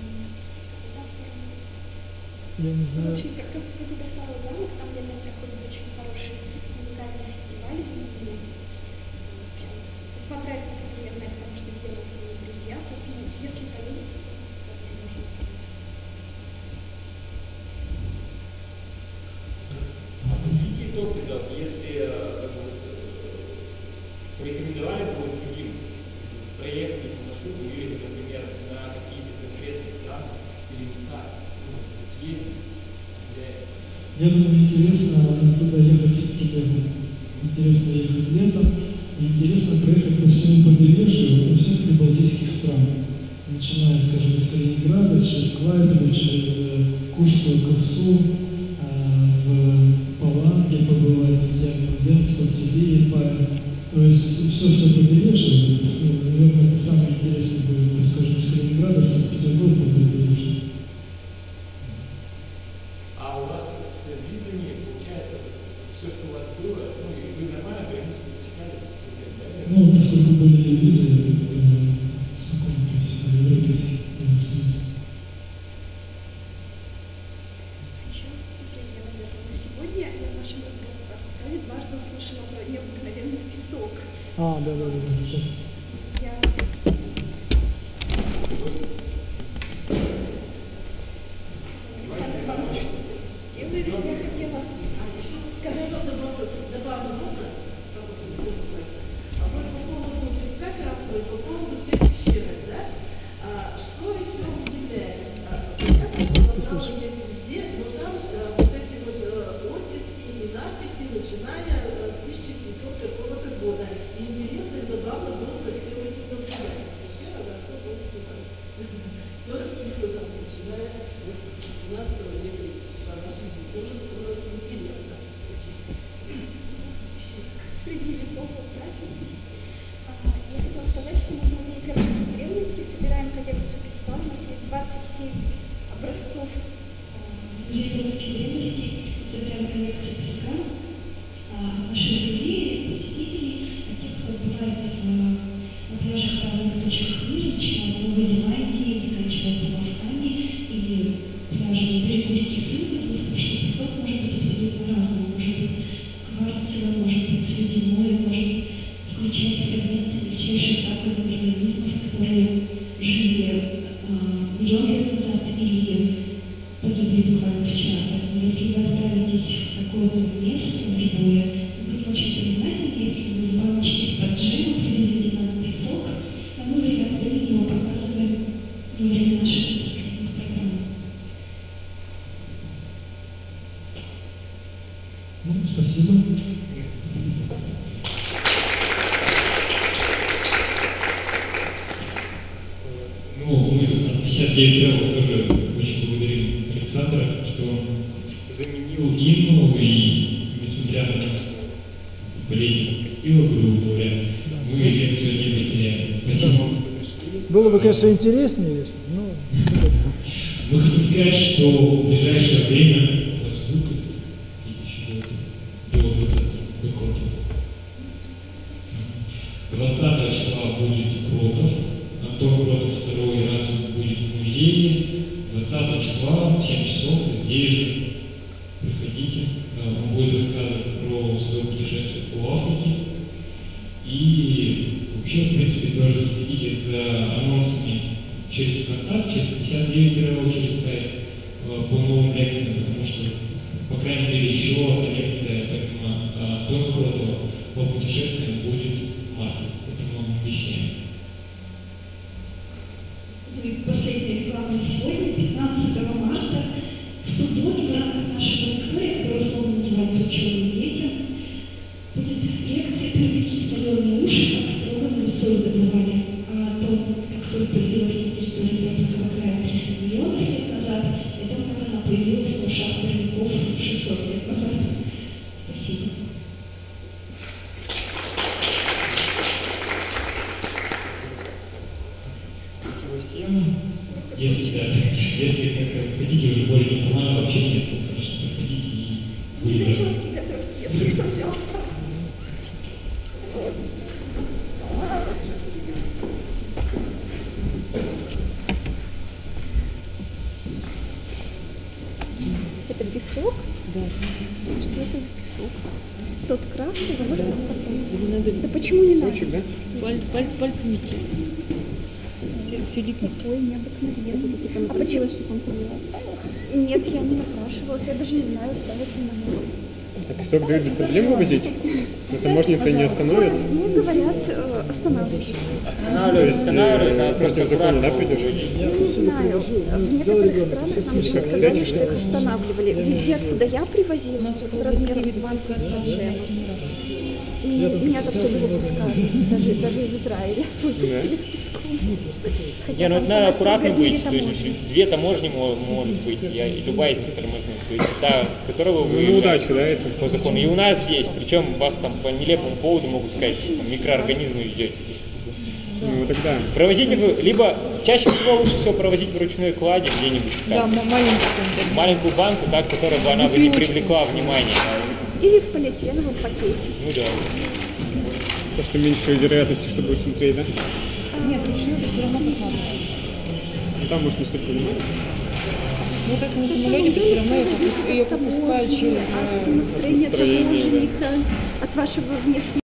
Я не знаю. В общем, как, как, как это второй замок, там где проходит очень хороший музыкальный фестиваль. Два проекта, которые я знаю, потому что делают мои друзья, поэтому если поедете, то можно поменяться. А подведите итог тогда, если как бы, порекомендовали бы вот другим проехать по маршруту или, например, на какие-то конкретные страны или места, ну, съездить, гуляет. Я думаю, интересно туда ехать все-таки летом. Интересно ехать летом. И интересно проехать по всему побережью, по всех прибалтийских странах. Начиная, скажем, из Калининграда, через Клайпеду, через Куршскую косу, в Паланге побывать, где Венспа, Сибирь, Павел. То есть все, что побережье, наверное, это самое интересное будет, скажем, из Калининграда, Санкт-Петербург по побережью. А у вас с визами, получается, все, что у вас было, ну, и вы нормально границу пересекали без проблем, да? Ну, поскольку были визы, спокойно пересекали европейские границы. Еще последнее, наверное, на сегодня я в нашем рассказе дважды услышала про необыкновенный песок. А, да, да, да, да, сейчас. Я... Александр Иванович, делает, я хотела сказать... Добавлю, можно? А вот по поводу песка красного, по поводу тех пещерок, да? А, что еще удивляет? Понятно, что направо есть везде, но там вот эти вот оттиски и надписи, начиная с тысяча семьсот какого-то года. И интересно и забавно было за всем этим наблюдать. Пещера, да, все было все расписано, начиная с семнадцатого века по нашей жизни. Тоже становится интересно. Средневековую граффити. Я хотела сказать, что мы в Музее Пермской древности собираем коллекцию песка. У нас есть двадцать семь образцов. В Музее Пермской древности собираем коллекцию песка. Наших друзей, посетителей, тех, кто бывает на пляжах разных точках мира, начиная от Новой Зеландии, заканчивая Салавками или пляжами берегу реки Сынды, потому что песок может быть абсолютно разным. Может быть кварцевый, может быть слюдяной, может включать фрагменты мельчайших раковых организмов, которые жили э, миллион лет назад или погибли буквально вчера. Поэтому если вы отправитесь в такое место, в любое, мы будем очень признательны, если вы в баночке из-под джема привезете нам песок Ну, мы от пятьдесят девять Travel тоже очень благодарим Александра, что он заменил Инну, и несмотря на болезнь Костила, грубо говоря, мы лекцию не потеряли. Спасибо. Было бы, конечно, интереснее, если, но... Мы хотим сказать, что в ближайшее время у вас будет еще до двадцатого двадцатого числа будет Кротов. Антон Кротов второй раз будет в музее. двадцатого числа в семь часов здесь же приходите. Он будет рассказывать про свое путешествие по Африке. И вообще, в принципе, тоже следите за анонсами через контакт, через пятьдесят девять Travel, через сайт по новым лекциям, потому что, по крайней мере, еще одна лекция Антона Кротова по путешествиям будет в марте. Поэтому мы обещаем. Ну и последняя реклама на сегодня, пятнадцатого марта, в субботу в рамках нашего лектория, которая условно называется «Ученые дети», будет лекция «Пермяки, соленые уши, как строганную соль добывали», о том, как соль появилась на территории Пермского края триста миллионов лет назад, и о том, как она появилась в ушах пермяков шестьсот лет назад. Спасибо. Спасибо всем. Если, да, если как, хотите уже более неформального общения, то, конечно, приходите и будем рады. Зачетки готовьте, если кто взялся. Это песок? Да. Что это за песок? Тот красный, а можно потом? Да почему не надо? Сочек, да? Паль, паль, пальцами все липнет. Какой необыкновенный. А почему, чтобы он не оставил? Нет, я не напрашивалась. Я даже не знаю, оставят ли на него. А песок дают без проблем вывозить? На таможне-то не остановят? Мне говорят, э, останавливать. Останавливают, останавливают, надо просто в законе, да, придешь? Я не знаю. В некоторых странах нам еще сказали, что их останавливали. Везде, откуда я привозила, размером с банку из Панжема. И меня-то всюду выпускают, даже, даже из Израиля выпустили с песком. Не, ну это надо аккуратно быть, то есть две таможни может быть, я, любая из них тормозит, то есть та, с которого вы выезжаете, да, это по закону, и у нас здесь, причем вас там по нелепому поводу могут сказать, что там микроорганизмы везете. Ну тогда. Провозите вы, либо чаще всего лучше всего провозить в ручной кладе где-нибудь. Да, маленькую. Маленькую банку, так, которая бы она бы не привлекла внимания. Или в полиэтиленовом пакете. Ну да. То, что меньше вероятности, что будет смотреть, да? Нет, ручную ты все равно посмотришь. Ну там может не столько внимания. Вот если на самолете, то все равно ее пропускают через... От настроения таможенника, от вашего внешнего